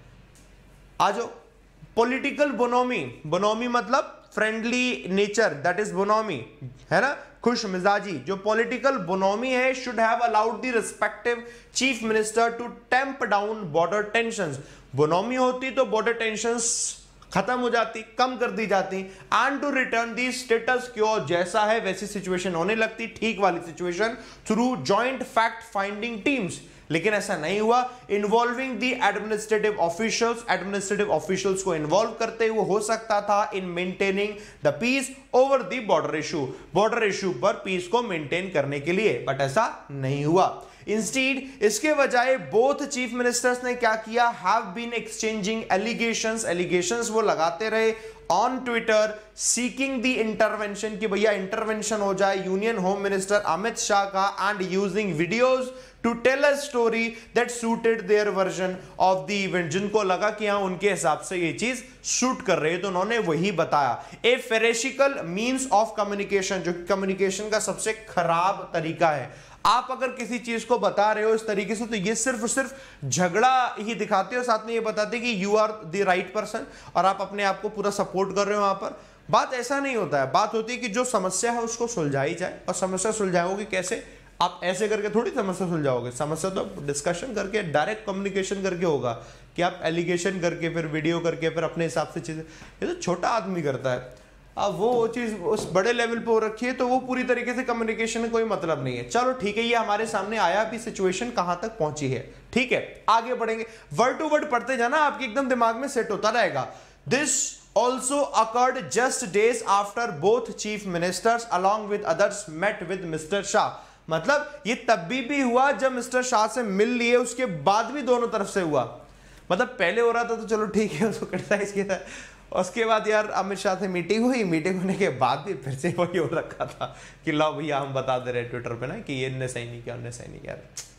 आ जाओ पॉलिटिकल बोनोमी, बोनोमी मतलब friendly nature, that is bonhomie, है ना, खुश मिजाजी। जो पॉलिटिकल बोनोमी है should have allowed the respective chief minister to tamp down border tensions. Bonhomie होती तो बॉर्डर टेंशंस खत्म हो जाती, कम कर दी जाती, and to return the status quo है वैसी सिचुएशन होने लगती, ठीक वाली situation, through joint fact finding teams. लेकिन ऐसा नहीं हुआ। Involving the administrative officials, administrative officials को इन्वॉल्व करते हुए हो सकता था in maintaining the peace over the border issue, border issue पर पीस को मेंटेन करने के लिए, बट ऐसा नहीं हुआ। इंस्टीड इसके बजाय बोथ चीफ मिनिस्टर्स ने क्या किया, have been exchanging allegations, allegations वो लगाते रहे on Twitter, seeking the intervention कि भैया इंटरवेंशन हो जाए union home minister Amit Shah का, and using videos to tell a story that suited their version of the event. जिनको लगा कि हाँ उनके हिसाब से ये चीज शूट कर रही है तो उन्होंने वही बताया। A farcical means of communication, जो कम्युनिकेशन का सबसे खराब तरीका है। आप अगर किसी चीज को बता रहे हो इस तरीके से तो ये सिर्फ सिर्फ झगड़ा ही दिखाते हो, साथ में ये बताते कि you are the right person और आप अपने आप को पूरा सपोर्ट कर रहे हो। वहां पर बात ऐसा नहीं होता है, बात होती है कि जो समस्या है उसको सुलझाई जाए। और समस्या सुलझाओगे कैसे? आप ऐसे करके थोड़ी समस्या सुलझाओगे, समस्या तो डिस्कशन करके, डायरेक्ट कम्युनिकेशन करके होगा कि आप एलिगेशन करके फिर वीडियो करके फिर अपने हिसाब से चीजें, ये तो छोटा आदमी करता है। अब वो चीज उस बड़े लेवल पे हो रखी है तो वो पूरी तरीके से कम्युनिकेशन में कोई मतलब नहीं है। चलो ठीक है, ये हमारे सामने आया, अभी सिचुएशन कहां तक पहुंची है, ठीक है, आगे बढ़ेंगे। वर्ड टू वर्ड पढ़ते जाना, आपके एकदम दिमाग में सेट होता रहेगा। This also occurred just days after both chief ministers along with others met with Mr Shah. मतलब ये तब भी, भी हुआ जब मिस्टर शाह से मिल लिए, उसके बाद भी दोनों तरफ से हुआ। मतलब पहले हो रहा था तो चलो ठीक है, उसको क्रिटिसाइज किया था, उसके बाद यार अमित शाह से मीटिंग हुई, मीटिंग होने के बाद भी फिर से वही हो रखा था कि लो भैया हम बता दे रहे ट्विटर पे ना कि ये इनने सही नहीं किया, उनने सही नहीं किया।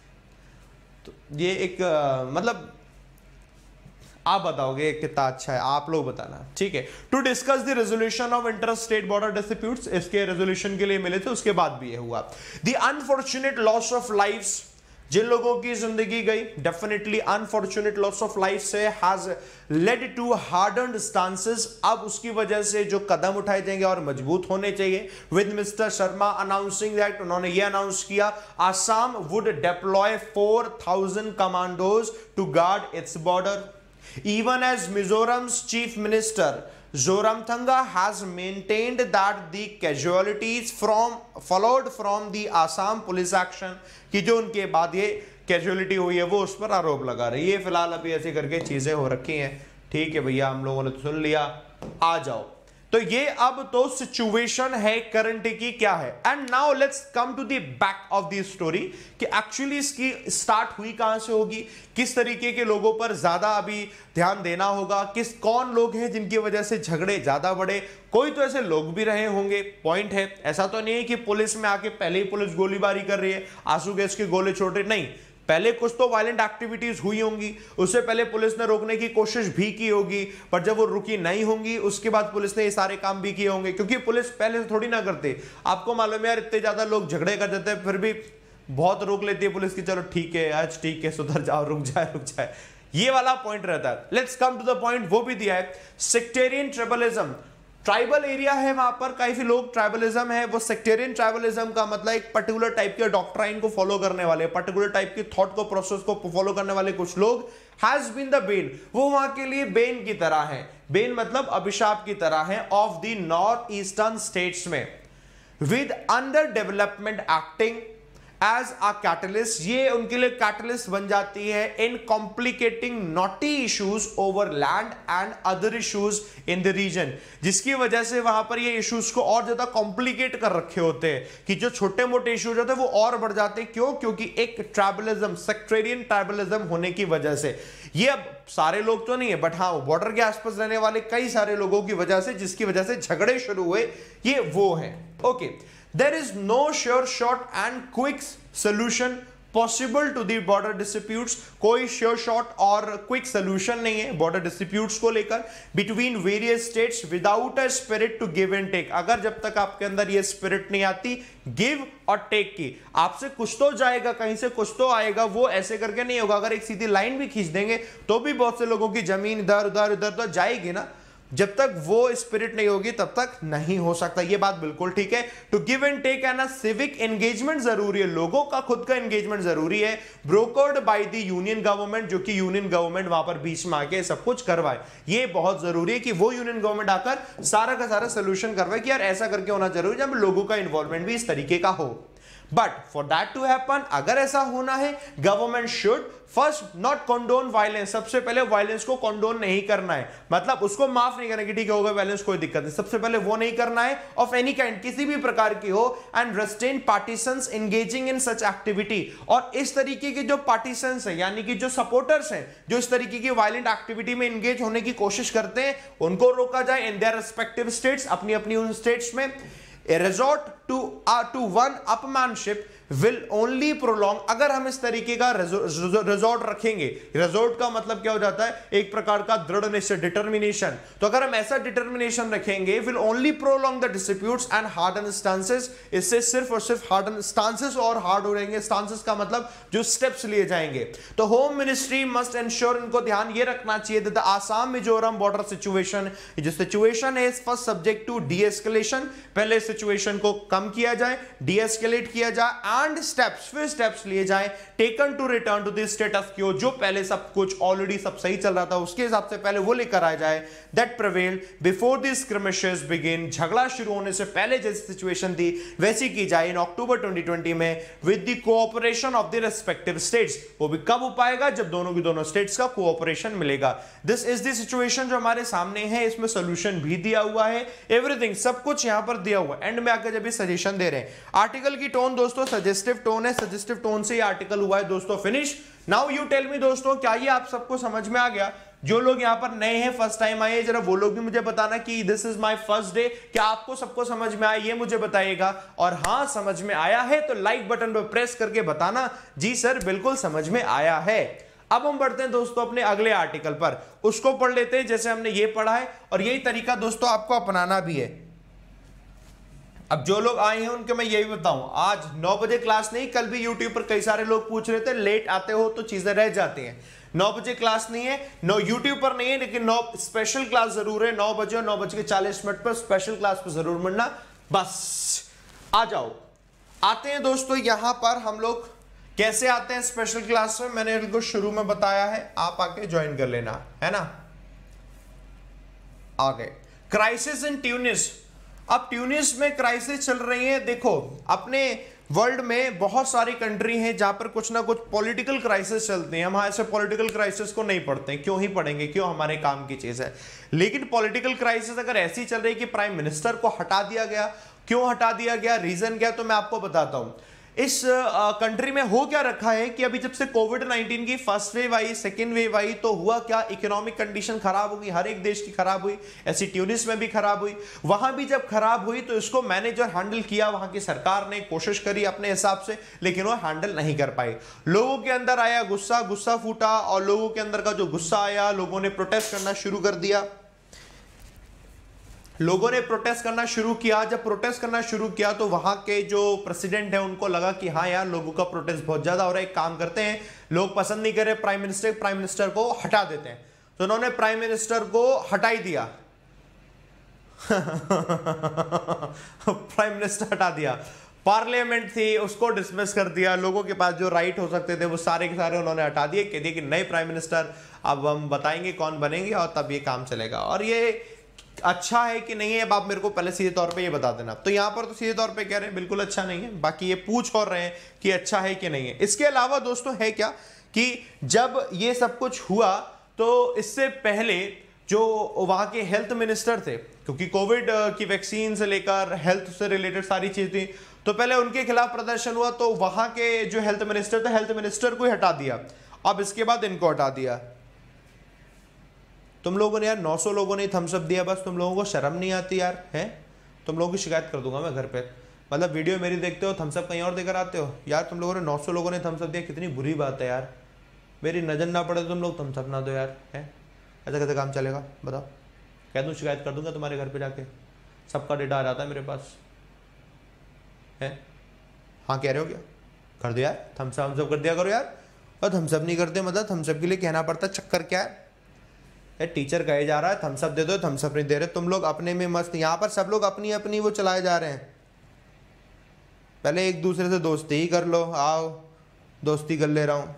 तो ये एक आ, मतलब आप बताओगे कितना अच्छा है, आप लोग बताना, ठीक है। To discuss the resolution of inter state border disputes, इसके रेजोल्यूशन के लिए मिले थे, उसके बाद भी ये हुआ। The unfortunate loss of lifes, जिन लोगों की जिंदगी गई, definitely unfortunate loss of life से has led to hardened stances. अब उसकी वजह से जो कदम उठाए जाएंगे और मजबूत होने चाहिए। With Mr Sharma announcing that, उन्होंने ये अनाउंस किया Assam would deploy four thousand commandos to guard its border. Even as Mizoram's chief minister Zoramthanga has maintained that the casualties from followed from the Assam police action, कि जो उनके बाद ये casualty हुई है वो उस पर आरोप लगा रही है। फिलहाल अभी ऐसे करके चीजें हो रखी हैं, ठीक है भैया, हम लोगों ने तो सुन लिया, आ जाओ। तो ये अब तो सिचुएशन है करंट की क्या है। And now let's come to the back of the story कि एक्चुअली इसकी स्टार्ट हुई कहां से होगी, किस तरीके के लोगों पर ज्यादा अभी ध्यान देना होगा, किस कौन लोग हैं जिनकी वजह से झगड़े ज्यादा बढ़े। कोई तो ऐसे लोग भी रहे होंगे, पॉइंट है। ऐसा तो नहीं है कि पुलिस में आके पहले ही पुलिस गोलीबारी कर रही है, आंसू गैस के गोले छोड़ रही, नहीं, पहले कुछ तो वायलेंट एक्टिविटीज हुई होंगी, उससे पहले पुलिस ने रोकने की कोशिश भी की होगी, पर जब वो रुकी नहीं होंगी उसके बाद पुलिस ने ये सारे काम भी किए होंगे, क्योंकि पुलिस पहले से थोड़ी ना करते। आपको मालूम है यार, इतने ज्यादा लोग झगड़े कर देते हैं फिर भी बहुत रोक लेती है पुलिस की, चलो ठीक है आज ठीक है सुधर जाओ, रुक जाए रुक जाए, ये वाला पॉइंट रहता है। Let's come to the point, वो भी दिया है सेक्टेरियन ट्राइबलिज्म। ट्राइबल एरिया है, वहां पर काफी लोग ट्राइबलिज्म है। वो सेक्टेरियन ट्राइबलिज्म का मतलब एक पर्टिकुलर टाइप के डॉक्ट्राइन को फॉलो करने वाले, पर्टिकुलर टाइप के थॉट को, प्रोसेस को फॉलो करने वाले कुछ लोग हैज बीन द बेन, वो वहां के लिए बेन की तरह है। बेन मतलब अभिशाप की तरह है of the north eastern states में, with underdevelopment acting as a catalyst, ये उनके लिए कैटलिस्ट बन जाती है in complicating knotty issues over land and other issues in the region, जिसकी वजह से वहां पर ये इश्यूज को और ज्यादा कॉम्प्लिकेट कर रखे होते हैं कि जो छोटे मोटे इश्यूज होते हैं वो और बढ़ जाते हैं। क्यों? क्योंकि एक ट्राइबलिज्म, सेक्टेरियन ट्राइबलिज्म होने की वजह से। ये अब सारे लोग तो नहीं है, बट हाँ बॉर्डर के आसपास रहने वाले कई सारे लोगों की वजह से, जिसकी वजह से झगड़े शुरू हुए, ये वो है। Okay, there is no sure shot and quick solution possible to the border disputes। कोई sure shot और quick solution नहीं है border disputes को लेकर between various states without a spirit to give and take। अगर जब तक आपके अंदर ये spirit नहीं आती give और take की, आपसे कुछ तो जाएगा, कहीं से कुछ तो आएगा, वो ऐसे करके नहीं होगा। अगर एक सीधी लाइन भी खींच देंगे तो भी बहुत से लोगों की जमीन इधर उधर उधर तो जाएगी ना। जब तक वो स्पिरिट नहीं होगी तब तक नहीं हो सकता। ये बात बिल्कुल ठीक है। टू गिव एंड टेक है ना, सिविक एंगेजमेंट जरूरी है, लोगों का खुद का एंगेजमेंट जरूरी है, brokered by the union government, जो कि यूनियन गवर्नमेंट वहां पर बीच में आके सब कुछ करवाए। ये बहुत जरूरी है कि वो यूनियन गवर्नमेंट आकर सारा का सारा सोल्यूशन करवाए कि यार ऐसा करके होना जरूरी है, जब लोगों का इन्वॉल्वमेंट भी इस तरीके का हो। But for that to happen, अगर ऐसा होना है, government should first not condone violence. सबसे पहले वायलेंस को कंडोन नहीं करना है, मतलब उसको माफ नहीं करना कि ठीक है होगा वायलेंस, कोई दिक्कत नहीं। सबसे पहले वो नहीं करना है ऑफ एनी काइंड, किसी भी प्रकार की हो। And restrain partisans engaging in such activity, और इस तरीके के जो पार्टिसंस हैं यानी कि जो सपोर्टर्स हैं, जो इस तरीके की वायलेंट एक्टिविटी में एंगेज होने की कोशिश करते हैं, उनको रोका जाए इन देयर रिस्पेक्टिव स्टेट्स, अपनी अपनी उन स्टेट्स में। A resort to uh, to one upmanship will only prolong। अगर हम इस तरीके का रिजॉर्ट रखेंगे, रिजॉर्ट का मतलब क्या हो जाता है, एक प्रकार का दृढ़ निश्चय, डिटर्मिनेशन। तो अगर हम ऐसा डिटर्मिनेशन रखेंगे, will only prolong the disputes and harden stances। इससे सिर्फ और सिर्फ harden stances और हार्ड हो जाएंगे। stances का मतलब जो स्टेप्स लिए जाएंगे। तो होम मिनिस्ट्री मस्ट एंश्योर, इनको ध्यान ये रखना चाहिए that the Assam Mizoram border situation, जो सिचुएशन है first subject to de-escalation, पहले सिचुएशन को कम किया जाए, डी एस्केलेट किया जाए, एंड स्टेप्स, फिर स्टेप्स लिए जाए taken to return to the status quo पहले सब कुछ ऑलरेडी सब सही चल रहा था उसके हिसाब से पहले वो लेकर आ जाए। That prevailed before the skirmishes begin, झगड़ा शुरू होने से पहले जैसी सिचुएशन थी वैसी की जाए इन अक्टूबर ट्वेंटी ट्वेंटी में with the cooperation of the respective states. वो भी कब हो पाएगा, जब दोनों की दोनों स्टेट्स का कोऑपरेशन मिलेगा। दिस इज द सिचुएशन जो हमारे सामने है, इसमें सोल्यूशन भी दिया हुआ है, एवरीथिंग सब कुछ यहां पर दिया हुआ है। एंड में आकर जब ये सजेशन दे रहे हैं, आर्टिकल की टोन दोस्तों सजेस्टिव टोन है, सजेस्टिव टोन से ये आर्टिकल हुआ है दोस्तों finish. Now you tell me दोस्तों, क्या ये आप सबको समझ में आ गया? जो लोग यहां पर नए हैं, फर्स्ट टाइम आए, जरा वो लोग भी मुझे बताना कि this is my first day, क्या आपको सबको समझ में आया, ये मुझे बताइएगा। और हां समझ में आया है तो लाइक बटन पर प्रेस करके बताना जी सर बिल्कुल समझ में आया है। अब हम बढ़ते हैं दोस्तों अपने अगले आर्टिकल पर, उसको पढ़ लेते हैं जैसे हमने ये पढ़ा है, और यही तरीका दोस्तों आपको अपनाना भी है। अब जो लोग आए हैं उनके मैं यही बताऊं, आज नौ बजे क्लास नहीं, कल भी यूट्यूब पर कई सारे लोग पूछ रहे थे लेट आते हो तो चीजें रह जाती हैं। नौ बजे क्लास नहीं है, नौ यूट्यूब पर नहीं है, लेकिन नौ स्पेशल क्लास जरूर है, नौ बजे और नौ बजे के चालीस मिनट पर स्पेशल क्लास पर जरूर मिलना। बस आ जाओ, आते हैं दोस्तों यहां पर हम लोग कैसे आते हैं स्पेशल क्लास में, मैंने इनको शुरू में बताया है, आप आके ज्वाइन कर लेना है ना। आगे क्राइसिस इन ट्यूनिस, अब ट्यूनिस में क्राइसिस चल रही है। देखो अपने वर्ल्ड में बहुत सारी कंट्री हैं जहां पर कुछ ना कुछ पॉलिटिकल क्राइसिस चलते हैं। हम ऐसे पॉलिटिकल क्राइसिस को नहीं पढ़ते, क्यों ही पढ़ेंगे, क्यों, हमारे काम की चीज है। लेकिन पॉलिटिकल क्राइसिस अगर ऐसी चल रही है कि प्राइम मिनिस्टर को हटा दिया गया, क्यों हटा दिया गया, रीजन क्या, तो मैं आपको बताता हूं। इस कंट्री में हो क्या रखा है कि अभी जब से कोविड नाइनटीन की फर्स्ट वेव आई, सेकेंड वेव आई, तो हुआ क्या, इकोनॉमिक कंडीशन खराब होगी, हर एक देश की खराब हुई, ऐसी ट्यूनिस में भी खराब हुई। वहां भी जब खराब हुई तो इसको मैनेज और हैंडल किया, वहां की सरकार ने कोशिश करी अपने हिसाब से, लेकिन वो हैंडल नहीं कर पाई। लोगों के अंदर आया गुस्सा, गुस्सा फूटा, और लोगों के अंदर का जो गुस्सा आया, लोगों ने प्रोटेस्ट करना शुरू कर दिया। लोगों ने प्रोटेस्ट करना शुरू किया। जब प्रोटेस्ट करना शुरू किया तो वहां के जो प्रेसिडेंट है उनको लगा कि हाँ यार लोगों का प्रोटेस्ट बहुत ज्यादा हो रहा है, एक काम करते हैं, लोग पसंद नहीं कर रहे प्राइम मिनिस्टर, प्राइम मिनिस्टर को हटा देते हैं। तो उन्होंने प्राइम मिनिस्टर को हटा ही दिया प्राइम मिनिस्टर हटा दिया। पार्लियामेंट थी उसको डिसमिस कर दिया, लोगों के पास जो राइट हो सकते थे वो सारे के सारे उन्होंने हटा दिए, कह दिए कि नए प्राइम मिनिस्टर अब हम बताएंगे कौन बनेंगे और तब ये काम चलेगा। और ये अच्छा है कि नहीं है, अब आप मेरे को पहले सीधे तौर पे ये बता देना। तो यहां पर तो सीधे तौर पे कह रहे हैं बिल्कुल अच्छा नहीं है, बाकी ये पूछ और रहे हैं कि अच्छा है कि नहीं है। इसके अलावा दोस्तों है क्या कि जब ये सब कुछ हुआ तो इससे पहले जो वहां के हेल्थ मिनिस्टर थे, क्योंकि कोविड की वैक्सीन से लेकर हेल्थ से रिलेटेड सारी चीज थी, तो पहले उनके खिलाफ प्रदर्शन हुआ, तो वहां के जो हेल्थ मिनिस्टर थे, हेल्थ मिनिस्टर को ही हटा दिया। अब इसके बाद इनको हटा दिया। तुम लोगों ने यार नौ सौ लोगों ने थम्स अप दिया, बस तुम लोगों को शर्म नहीं आती यार, है? तुम लोगों की शिकायत कर दूंगा मैं घर पे। मतलब वीडियो मेरी देखते हो, थम्स अप कहीं और देकर आते हो यार। तुम लोगों ने नौ सौ लोगों ने थम्स अप दिया, कितनी बुरी बात है यार। मेरी नजर ना पड़े तो तुम लोग थम्स अप ना दो यार, है? ऐसा कैसे काम चलेगा बताओ? कह दूँ शिकायत कर दूंगा तुम्हारे घर पे जाके, सबका डेटा आ जाता है मेरे पास, है? हाँ कह रहे हो क्या? कर दो यार, थम्स अप थम्स अप कर दिया करो यार। और थम्स अप नहीं करते मतलब थम्स अप के लिए कहना पड़ता, चक्कर क्या है? टीचर कहे जा रहा है थम्स अप दे दो, थम्स अप नहीं दे रहे। तुम लोग अपने में मस्त, यहाँ पर सब लोग अपनी अपनी वो चलाए जा रहे हैं। पहले एक दूसरे से दोस्ती ही कर लो, आओ दोस्ती कर ले रहा हूँ,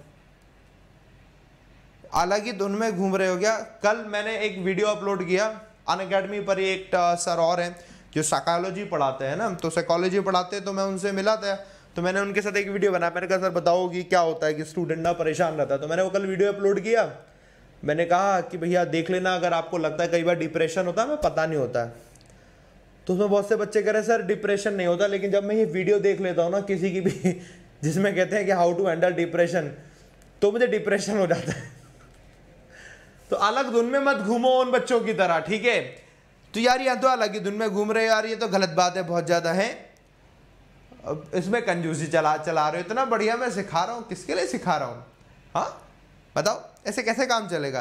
हालांकि धुन में घूम रहे हो क्या। कल मैंने एक वीडियो अपलोड किया अनअकैडमी पर, एक सर और हैं जो साइकोलॉजी पढ़ाते हैं ना, तो साइकोलॉजी पढ़ाते हैं, तो मैं उनसे मिला था, तो मैंने उनके साथ एक वीडियो बनाया। मैंने कहा सर बताओ कि क्या होता है कि स्टूडेंट ना परेशान रहता है, तो मैंने वो कल वीडियो अपलोड किया। मैंने कहा कि भैया देख लेना, अगर आपको लगता है कई बार डिप्रेशन होता है, मैं पता नहीं होता है, तो उसमें बहुत से बच्चे कह रहे हैं सर डिप्रेशन नहीं होता, लेकिन जब मैं ये वीडियो देख लेता हूँ ना किसी की भी जिसमें कहते हैं कि हाउ टू हैंडल डिप्रेशन, तो मुझे डिप्रेशन हो जाता है। तो अलग धुन में मत घूमो उन बच्चों की तरह, ठीक है? तो यार यहाँ तो अलग ही धुन में घूम रहे हो यार, ये तो गलत बात है बहुत ज्यादा है। अब इसमें कंजूसी चला चला रहे हो, इतना बढ़िया मैं सिखा रहा हूँ, किसके लिए सिखा रहा हूँ? हाँ बताओ, ऐसे कैसे काम चलेगा?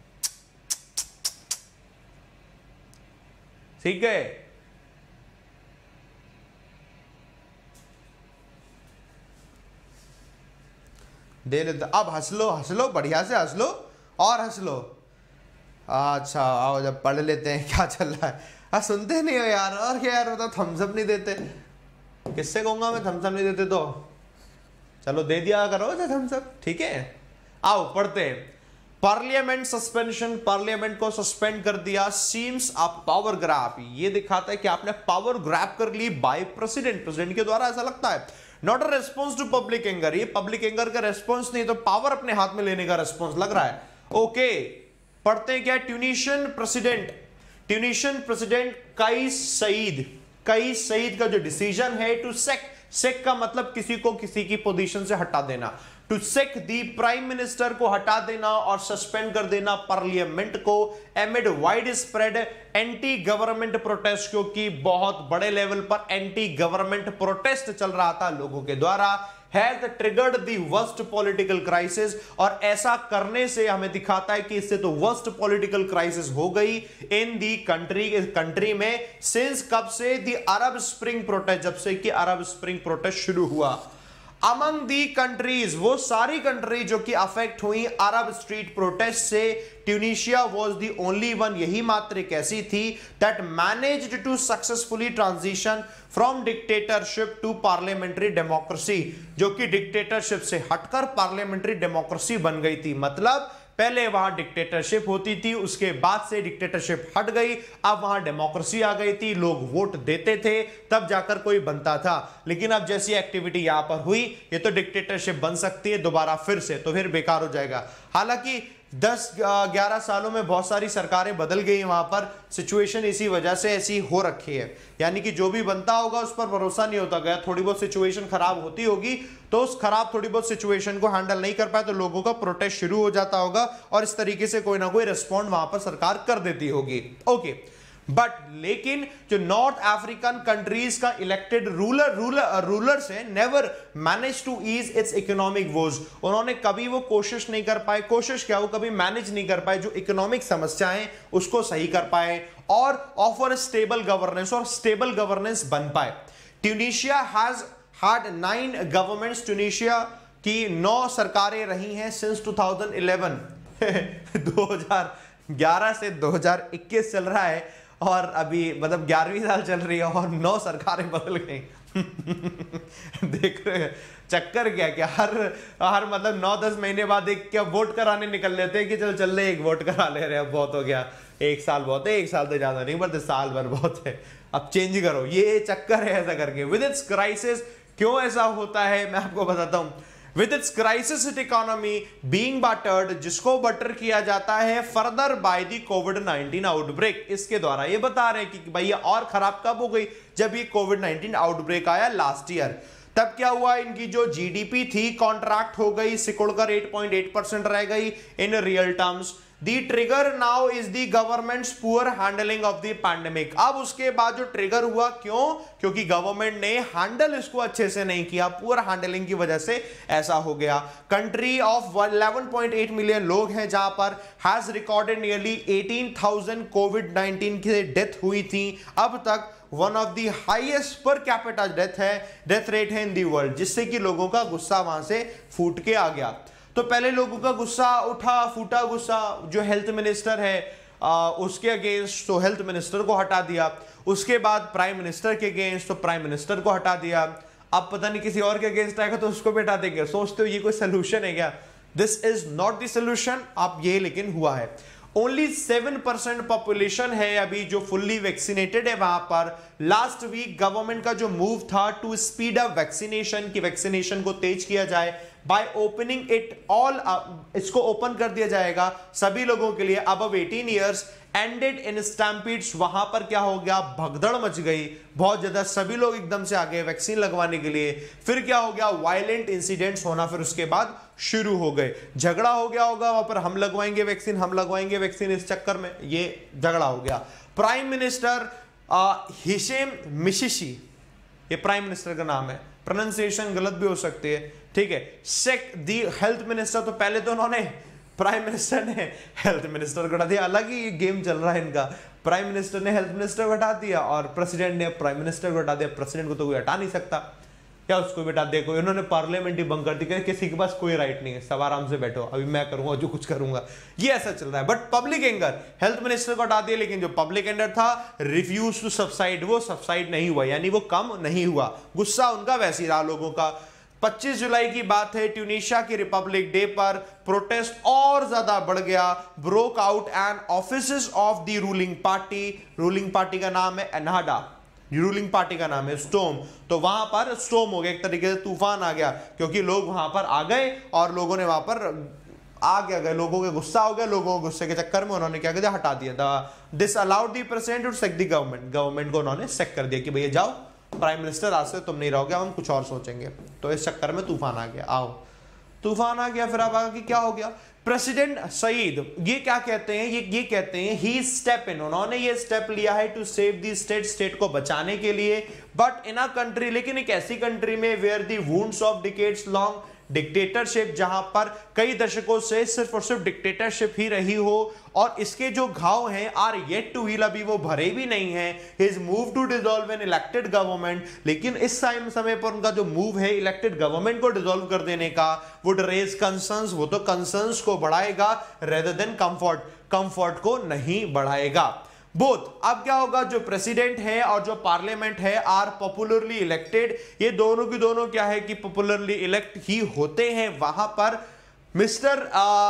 ठीक है, दे लेते। अब हंस लो, हंस लो, बढ़िया से हंस लो और हंस लो। अच्छा आओ जब पढ़ लेते हैं क्या चल रहा है। हाँ सुनते नहीं हो यार, और क्या यार बताओ, थम्स अप नहीं देते, किससे कहूंगा मैं थम्स अप नहीं देते तो? चलो दे दिया करो थम्स अप, ठीक है? आओ पढ़ते हैं। पार्लियामेंट सस्पेंशन, पार्लियामेंट को सस्पेंड कर दिया। सीम्स अ पावर ग्रैब, ये दिखाता है कि आपने पावर ग्रैब कर ली बाय प्रेसिडेंट, प्रेसिडेंट के द्वारा, ऐसा लगता है। Not a response to public anger, ये पब्लिक एंगर का रेस्पॉन्स नहीं, तो पावर अपने हाथ में लेने का रेस्पॉन्स लग रहा है। ओके पढ़ते हैं क्या। Tunisian president, Tunisian president Kais Saied, Kais Saied का जो डिसीजन है टू सेक, सेक का मतलब किसी को किसी की पोजीशन से हटा देना, to sack the prime minister को हटा देना और सस्पेंड कर देना पार्लियामेंट को, amid widespread anti government protest, क्योंकि बहुत बड़े लेवल पर एंटी गवर्नमेंट प्रोटेस्ट चल रहा था लोगों के द्वारा, has triggered the worst political crisis. और ऐसा करने से हमें दिखाता है कि इससे तो वर्स्ट पॉलिटिकल क्राइसिस हो गई इन दी कंट्री, कंट्री में सिंस कब से? दी अरब स्प्रिंग प्रोटेस्ट, जब से कि अरब स्प्रिंग प्रोटेस्ट शुरू हुआ। अमंग दी कंट्रीज, वो सारी कंट्री जो कि अफेक्ट हुई अरब स्ट्रीट प्रोटेस्ट से, Tunisia was the only one, यही मात्र एक ऐसी थी that managed to successfully transition from dictatorship to parliamentary democracy, जो कि डिक्टेटरशिप से हटकर पार्लियामेंट्री डेमोक्रेसी बन गई थी। मतलब पहले वहां डिक्टेटरशिप होती थी, उसके बाद से डिक्टेटरशिप हट गई, अब वहां डेमोक्रेसी आ गई थी, लोग वोट देते थे तब जाकर कोई बनता था। लेकिन अब जैसी एक्टिविटी यहां पर हुई, ये तो डिक्टेटरशिप बन सकती है दोबारा फिर से, तो फिर बेकार हो जाएगा। हालांकि दस ग्यारह सालों में बहुत सारी सरकारें बदल गई, वहां पर सिचुएशन इसी वजह से ऐसी हो रखी है, यानी कि जो भी बनता होगा उस पर भरोसा नहीं होता गया। थोड़ी बहुत सिचुएशन खराब होती होगी तो उस खराब थोड़ी बहुत सिचुएशन को हैंडल नहीं कर पाए तो लोगों का प्रोटेस्ट शुरू हो जाता होगा और इस तरीके से कोई ना कोई रिस्पॉन्ड वहां पर सरकार कर देती होगी। ओके बट लेकिन जो नॉर्थ अफ्रीकन कंट्रीज का इलेक्टेड रूलर रूलर रूलर्स है, never manage to ease its economic woes, उन्होंने कभी वो कोशिश नहीं कर पाए, कोशिश क्या वो कभी मैनेज नहीं कर पाए जो इकोनॉमिक समस्याएं उसको सही कर पाए और ऑफर स्टेबल गवर्नेंस और स्टेबल गवर्नेंस बन पाए। Tunisia has had nine governments, Tunisia की नौ सरकारें रही हैं सिंस टू थाउजेंड इलेवन दो हज़ार ग्यारह से दो हज़ार इक्कीस चल रहा है और अभी मतलब ग्यारहवीं साल चल रही है और नौ सरकारें बदल गई देख रहे हैं चक्कर क्या क्या हर हर मतलब नौ दस महीने बाद एक क्या वोट कराने निकल लेते हैं कि चल चल रहे एक वोट करा ले रहे हैं, अब बहुत हो गया, एक साल बहुत है, एक साल तो ज्यादा नहीं बट साल भर बहुत है, अब चेंज करो, ये चक्कर है ऐसा करके। विद इट्स क्राइसिस, क्यों ऐसा होता है मैं आपको बताता हूं। With its crisis economy being battered, जिसको बटर किया जाता है further by the COVID nineteen outbreak, इसके द्वारा ये बता रहे हैं कि भाई ये और खराब कब हो गई, जब ये कोविड नाइनटीन आउटब्रेक आया लास्ट ईयर। तब क्या हुआ, इनकी जो जीडीपी थी कॉन्ट्रैक्ट हो गई, सिकुड़कर एट पॉइंट एट परसेंट रह गई in real terms. The trigger now is the government's poor handling of the pandemic। अब उसके बाद जो ट्रिगर हुआ, क्यों, क्योंकि गवर्नमेंट ने हैंडल इसको अच्छे से नहीं किया, पुअर हैंडलिंग की वजह से ऐसा हो गया। Country of eleven point eight million लोग हैं जहां पर has recorded nearly eighteen thousand COVID nineteen की डेथ हुई थी अब तक। One of the highest per capita death है डेथ रेट है इन दी वर्ल्ड, जिससे कि लोगों का गुस्सा वहां से फूट के आ गया। तो पहले लोगों का गुस्सा उठा, फूटा गुस्सा जो हेल्थ मिनिस्टर है आ, उसके अगेंस्ट, तो हेल्थ मिनिस्टर को हटा दिया। उसके बाद प्राइम मिनिस्टर के अगेंस्ट, तो प्राइम मिनिस्टर को हटा दिया। अब पता नहीं किसी और के अगेंस्ट आएगा तो उसको भी हटा देंगे। सोचते हो ये कोई सोल्यूशन है क्या? This is not the solution. अब ये लेकिन हुआ है, ओनली सेवन परसेंट पॉपुलेशन है अभी जो फुल्ली वैक्सीनेटेड है वहां पर। लास्ट वीक गवर्नमेंट का जो मूव था टू स्पीड अप वैक्सीनेशन, की वैक्सीनेशन को तेज किया जाए बाय ओपनिंग इट ऑल, इसको ओपन कर दिया जाएगा सभी लोगों के लिए above eighteen years. Ended in stampedes, वहां पर क्या हो गया, भगदड़ मच गई, बहुत ज्यादा सभी लोग एकदम से आ गए वैक्सीन लगवाने के लिए। फिर क्या हो गया, वायलेंट इंसिडेंट्स होना फिर उसके बाद शुरू हो गए। झगड़ा हो गया होगा वहां पर, हम लगवाएंगे वैक्सीन, हम लगवाएंगे वैक्सीन, इस चक्कर में ये झगड़ा हो गया। प्राइम मिनिस्टर हिशेम मिशिशी, ये प्राइम मिनिस्टर का नाम है, प्रोनाउंसिएशन गलत भी हो सकती है, ठीक है। सेक दी हेल्थ मिनिस्टर, तो पहले तो उन्होंने प्राइम मिनिस्टर ने हेल्थ मिनिस्टर को हटा दिया, अलग ही गेम चल रहा है इनका। प्राइम मिनिस्टर ने हेल्थ मिनिस्टर को हटा दिया और प्रेसिडेंट ने प्राइम मिनिस्टर को हटा दिया। प्रेसिडेंट को तो कोई हटा नहीं सकता, क्या उसको भी हटा दे कोई? उन्होंने पार्लियामेंट ही बंद कर दी, किसी के पास कोई राइट नहीं है, सब आराम से बैठो, अभी मैं करूंगा जो कुछ करूंगा, ये ऐसा चल रहा है। But public anger, health minister को हटा दिया, लेकिन जो पब्लिक एंगर था रिफ्यूज टू सबसाइड, वो सबसाइड नहीं हुआ, यानी वो कम नहीं हुआ। गुस्सा उनका वैसे ही रहा लोगों का। पच्चीस जुलाई की बात है, ट्यूनीशिया की रिपब्लिक डे पर प्रोटेस्ट और ज्यादा बढ़ गया, broke out and offices of the ruling party, ruling party का नाम है एनहाडा, रूलिंग पार्टी का नाम है स्टॉर्म। तो वहां पर स्टॉर्म हो गया, एक तरीके से तूफान आ गया, क्योंकि लोग वहां पर आ गए और लोगों ने वहां पर आ गया गए लोगों के गुस्सा हो गया, लोगों के गुस्से के चक्कर में उन्होंने क्या किया, हटा दिया। This allowed the president to sack the government, government को उन्होंने सेक कर दिया कि भैया जाओ, प्राइम मिनिस्टर आज से तुम नहीं रहोगे, हम कुछ और सोचेंगे। तो इस चक्कर में तूफान आ गया, आओ तूफान आ गया। फिर अब आगे क्या हो गया, प्रेसिडेंट सईद ये क्या कहते हैं, ये ये कहते हैं ही स्टेप इन, उन्होंने ये स्टेप लिया है to save the state, state को बचाने के लिए। बट इन अ कंट्री, लेकिन एक ऐसी कंट्री में where the wounds of decades long dictatorship, जहां पर कई दशकों से सिर्फ और सिर्फ डिक्टेटरशिप ही रही हो और इसके जो घाव हैं आर येट टू हील, अभी वो भरे भी नहीं हैं। His move to dissolve an elected government, लेकिन इस समय पर उनका जो मूव है इलेक्टेड गवर्नमेंट को डिसॉल्व कर देने का, वुड रेज कंसर्न्स, वो तो कंसर्न्स को बढ़ाएगा रेदर देन कंफर्ट, कंफर्ट को नहीं बढ़ाएगा। बोथ, अब क्या होगा, जो प्रेसिडेंट है और जो पार्लियामेंट है आर पॉपुलरली इलेक्टेड, ये दोनों की दोनों क्या है कि पॉपुलरली इलेक्ट ही होते हैं। वहां पर mister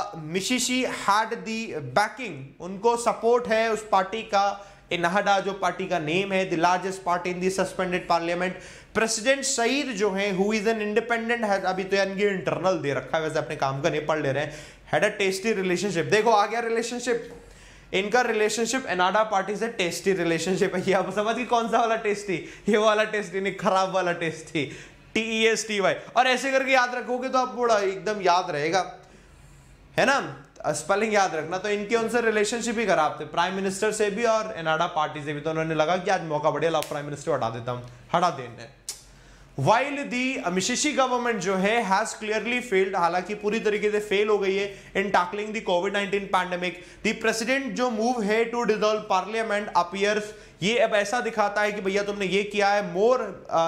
Mechichi had the backing, उनको सपोर्ट है उस पार्टी का, एनहाडा जो पार्टी का नेम है, the largest party in the suspended parliament. President Saied जो है हु इज एन इंडिपेंडेंट, है अभी तो यानी इंटरनल दे रखा है, वैसे अपने काम का नहीं पढ़ ले रहे हैं, हैड अ टेस्टी रिलेशनशिप। देखो आ गया रिलेशनशिप, इनका रिलेशनशिप एनाडा पार्टी से टेस्टी रिलेशनशिप है। ये आप समझ गए कौन सा वाला टेस्टी, ये वाला टेस्टी नहीं, खराब वाला testy, T E S T Y. और ऐसे करके याद रखोगे तो आप बड़ा एकदम याद रहेगा, है ना, स्पेलिंग याद रखना। तो इनके उनसे रिलेशनशिप ही खराब थे, प्राइम मिनिस्टर से भी और एनाडा पार्टी से भी। तो उन्होंने लगा कि आज मौका बढ़िया, ला प्राइम मिनिस्टर हटा देता हूं, हटा देने। While the मिशिशी गवर्नमेंट जो है has clearly failed, हालांकि पूरी तरीके से फेल हो गई है in tackling the COVID nineteen pandemic, the president जो मूव है to dissolve parliament appears ये अब ऐसा दिखाता है कि भैया तुमने ये किया है। मोर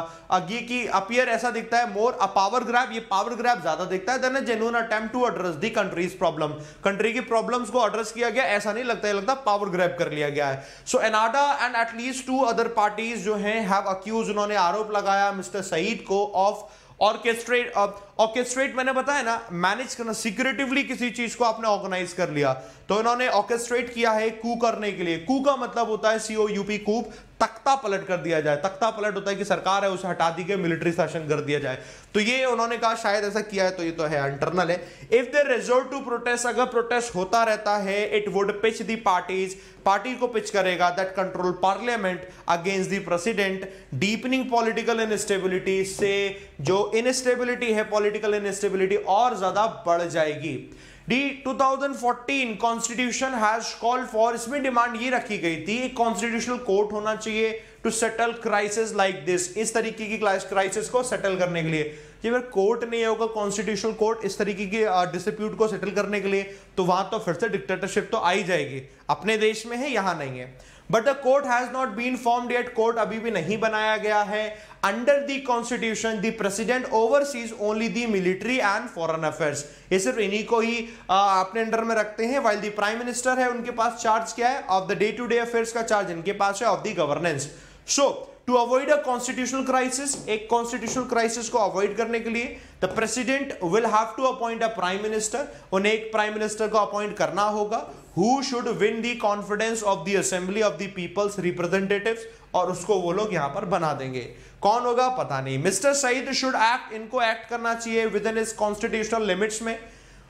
ये की अपीयर ऐसा दिखता है, मोर अ पावर ग्रैब, ये पावर ग्रैब ज्यादा दिखता है than a genuine attempt to address the country's problem. Country की प्रॉब्लम्स को एड्रेस किया गया, ऐसा नहीं लगता है, लगता पावर ग्रैब कर लिया गया है। So Ennahda and at least two other parties जो हैं हैव अक्यूज, उन्होंने आरोप लगाया मिस्टर सईद को ऑफ ऑर्केस्ट्रेट। ऑर्केस्ट्रेट मैंने बताया ना, मैनेज करना, सिक्रेटिवली किसी चीज को आपने ऑर्गेनाइज कर लिया, तो इन्होंने ऑर्केस्ट्रेट किया है कू करने के लिए। कू का मतलब होता है सी ओ यू पी, कूप, तख्ता पलट कर दिया जाए। तख्ता पलट होता है कि सरकार है उसे हटा दी गई, मिलिट्री शासन कर दिया जाए। तो ये उन्होंने कहा शायद ऐसा किया है, तो ये तो है इंटरनल है। If they resort to protest, अगर प्रोटेस्ट होता रहता है, it would pitch the parties, party को पिच करेगा that control parliament against the president, deepening political instability, से जो इनस्टेबिलिटी है, पॉलिटिकल इनस्टेबिलिटी और ज्यादा बढ़ जाएगी। The two thousand fourteen constitution has called for, इसमें डिमांड ये रखी गई थी एक कॉन्स्टिट्यूशनल कोर्ट होना चाहिए to settle crisis like this, इस तरीके की क्राइसिस को सेटल करने के लिए। जब अगर कोर्ट नहीं होगा कॉन्स्टिट्यूशनल कोर्ट इस तरीके के डिस्प्यूट को सेटल करने के लिए, तो वहां तो फिर से डिक्टेटरशिप तो आ ही जाएगी। अपने देश में है, यहां नहीं है। But the court has not been formed yet, court अभी भी नहीं बनाया गया है। Under the constitution the president oversees only the military and foreign affairs, ये सिर्फ इन्हीं को ही आ, अपने अंडर में रखते हैं। वाइल द प्राइम मिनिस्टर है, उनके पास चार्ज क्या है, of the day to day affairs का चार्ज इनके पास है, of the governance. So to avoid a constitutional crisis, एक कॉन्स्टिट्यूशनल क्राइसिस को अवॉइड करने के लिए the president will have to appoint a prime minister, उन्हें एक प्राइम मिनिस्टर को अपॉइंट करना होगा, who should win the confidence of the assembly of the people's representatives, और उसको वो लोग यहां पर बना देंगे। कौन होगा पता नहीं। मिस्टर सईद शुड एक्ट, इनको एक्ट करना चाहिए within his constitutional limits में,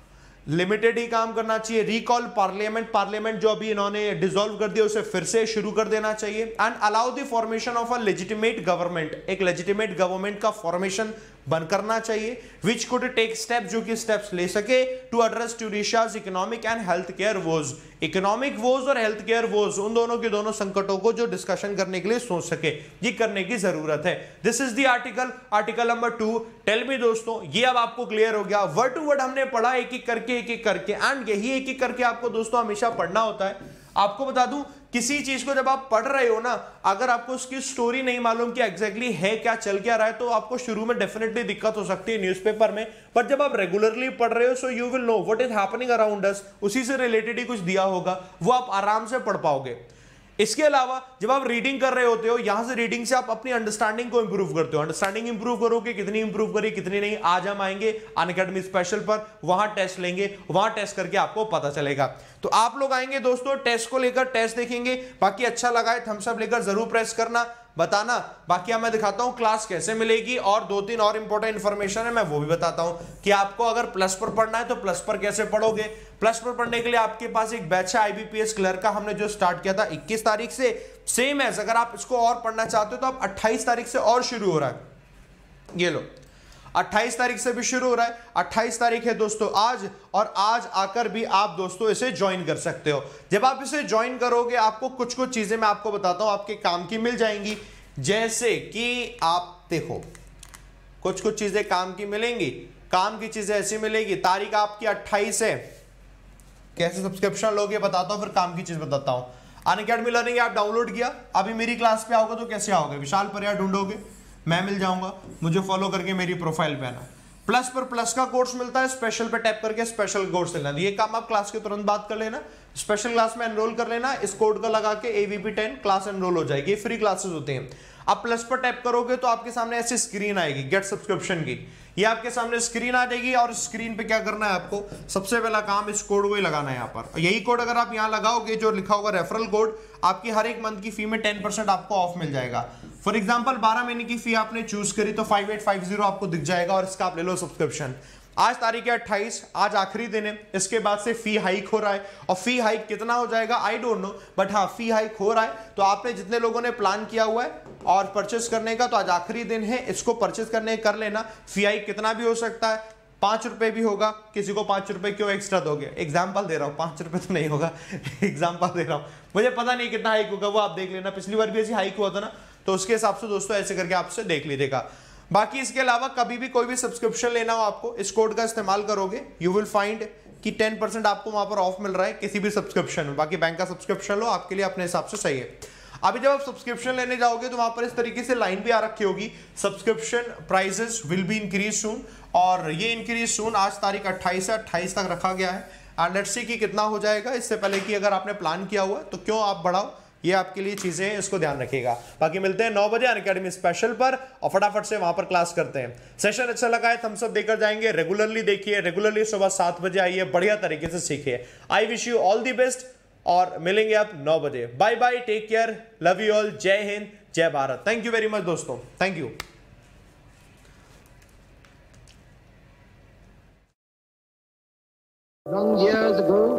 लिमिटेड ही काम करना चाहिए। रिकॉल पार्लियामेंट, पार्लियामेंट जो अभी इन्होंने डिसॉल्व कर दिया उसे फिर से शुरू कर देना चाहिए। And allow the formation of a legitimate government, एक लेजिटिमेट गवर्नमेंट का फॉर्मेशन बन करना चाहिए, विच कुड टेक स्टेप, जो कि स्टेप्स ले सके to address Tunisia's economic and health care woes, economic woes और हेल्थ केयर वोज, उन दोनों के दोनों संकटों को जो डिस्कशन करने के लिए सोच सके, ये करने की जरूरत है। This is the article, article number two. Tell me दोस्तों, ये अब आपको क्लियर हो गया, वर्ड टू वर्ड हमने पढ़ा एक एक करके, एक एक करके, एंड यही एक एक करके आपको दोस्तों हमेशा पढ़ना होता है। आपको बता दूं, किसी चीज को जब आप पढ़ रहे हो ना, अगर आपको उसकी स्टोरी नहीं मालूम कि एग्जैक्टली है क्या, चल क्या रहा है, तो आपको शुरू में डेफिनेटली दिक्कत हो सकती है न्यूज़पेपर में, पर जब आप रेगुलरली पढ़ रहे हो so you will know what is happening around us, उसी से रिलेटेड ही कुछ दिया होगा, वो आप आराम से पढ़ पाओगे। इसके अलावा जब आप रीडिंग कर रहे होते हो, यहां से रीडिंग से आप अपनी अंडरस्टैंडिंग को इंप्रूव करते हो। अंडरस्टैंडिंग इंप्रूव करोगे, कितनी इंप्रूव करी कितनी नहीं, आज हम आएंगे अनअकैडमी स्पेशल पर, वहां टेस्ट लेंगे, वहां टेस्ट करके आपको पता चलेगा। तो आप लोग आएंगे दोस्तों टेस्ट को लेकर, टेस्ट देखेंगे, बाकी अच्छा लगा है थम्स अप लेकर जरूर प्रेस करना, बताना। बाकी मैं दिखाता हूं क्लास कैसे मिलेगी, और दो तीन और इंपॉर्टेंट इंफॉर्मेशन है मैं वो भी बताता हूं कि आपको अगर प्लस पर पढ़ना है तो प्लस पर कैसे पढ़ोगे। प्लस पर पढ़ने के लिए आपके पास एक बैच है आईबीपीएस क्लर्क का, हमने जो स्टार्ट किया था इक्कीस तारीख से, सेम है। अगर आप इसको और पढ़ना चाहते हो तो आप अट्ठाईस तारीख से और शुरू हो रहा है, ये लो अट्ठाईस तारीख से भी शुरू हो रहा है। अट्ठाईस तारीख है दोस्तों आज, और आज आकर भी आप दोस्तों इसे ज्वाइन कर सकते हो। जब आप इसे ज्वाइन करोगे आपको कुछ कुछ चीजें मैं आपको बताता हूं आपके काम की मिल जाएंगी, जैसे कि आप देखो कुछ कुछ चीजें काम की मिलेंगी। काम की चीजें ऐसी मिलेगी, तारीख आपकी अट्ठाईस है, कैसे सब्सक्रिप्शन लोगे बताता हूं, फिर काम की चीज बताता हूं। अनअकैडमी लर्निंग ऐप डाउनलोड किया, अभी मेरी क्लास पे आओगे तो कैसे आओगे, विशाल परिहार ढूंढोगे, मैं मिल जाऊंगा, मुझे फॉलो करके मेरी प्रोफाइल पे आना। प्लस पर प्लस का कोर्स मिलता है, स्पेशल पे टैप करके स्पेशल कोर्स लेना, ये काम आप क्लास के तुरंत बाद कर लेना, स्पेशल क्लास में एनरोल कर लेना, इस कोड का लगा के एवीपी टेन क्लास एनरोल हो जाएगी, फ्री क्लासेस होते हैं। आप प्लस पर टैप करोगे तो आपके सामने ऐसी स्क्रीन आएगी गेट सब्सक्रिप्शन की, ये आपके सामने स्क्रीन आ जाएगी, और स्क्रीन पे क्या करना है आपको, सबसे पहला काम इस कोड को ही लगाना है यहाँ पर। यही कोड अगर आप यहाँ लगाओगे जो लिखा होगा रेफरल कोड, आपकी हर एक मंथ की फी में टेन परसेंट आपको ऑफ मिल जाएगा। फॉर एग्जांपल बारह महीने की फी आपने चूज करी तो फाइव एट फाइव जीरो आपको दिख जाएगा, और इसका आप ले लो सब्सक्रिप्शन। आज तारीख है अट्ठाईस, आज आखिरी दिन है, इसके बाद से फी हाइक हो रहा है, और फी हाइक कितना हो जाएगा आई डोंट नो, बट हाँ फी हाइक हो रहा है। तो आपने जितने लोगों ने प्लान किया हुआ है और परचेस करने का, तो आज आखिरी दिन है, इसको परचेस करने कर लेना। फी हाइक कितना भी हो सकता है, पांच रुपए भी होगा, किसी को पांच रुपए क्यों एक्स्ट्रा दोगे, एग्जाम्पल दे रहा हूं, पांच रुपए तो नहीं होगा एग्जाम्पल दे रहा हूं, मुझे पता नहीं कितना हाइक होगा, वो आप देख लेना, पिछली बार भी ऐसी हाइक हुआ था ना, तो उसके हिसाब से दोस्तों ऐसे करके आपसे देख लीजिएगा। बाकी इसके अलावा कभी भी कोई भी सब्सक्रिप्शन लेना हो आपको, इस कोड का इस्तेमाल करोगे, यू विल फाइंड कि टेन परसेंट आपको वहां पर ऑफ मिल रहा है किसी भी सब्सक्रिप्शन में। बाकी बैंक का सब्सक्रिप्शन लो, आपके लिए अपने हिसाब से सही है। अभी जब आप सब्सक्रिप्शन लेने जाओगे तो वहां पर इस तरीके से लाइन भी आ रखी होगी, subscription prices will be increase soon, और ये इंक्रीज सून आज तारीख अट्ठाईस है, अट्ठाईस तक रखा गया है। एंड लेट्स सी कि कितना हो जाएगा, इससे पहले कि अगर आपने प्लान किया हुआ है तो क्यों आप बढ़ाओ, ये आपके लिए चीजें हैं, इसको ध्यान रखिएगा। बाकी मिलते हैं नौ बजे अनअकैडमी स्पेशल पर और फटाफट से वहां पर क्लास करते हैं। सेशन अच्छा लगा है थम्स अप देकर जाएंगे, रेगुलरली देखिए, रेगुलरली सुबह सात बजे आइए, बढ़िया तरीके से सीखिए। I wish you all the best और मिलेंगे आप नौ बजे। Bye bye, take care, love you all, जय हिंद, जय Bharat. Thank you very much दोस्तों, thank you. Long years ago,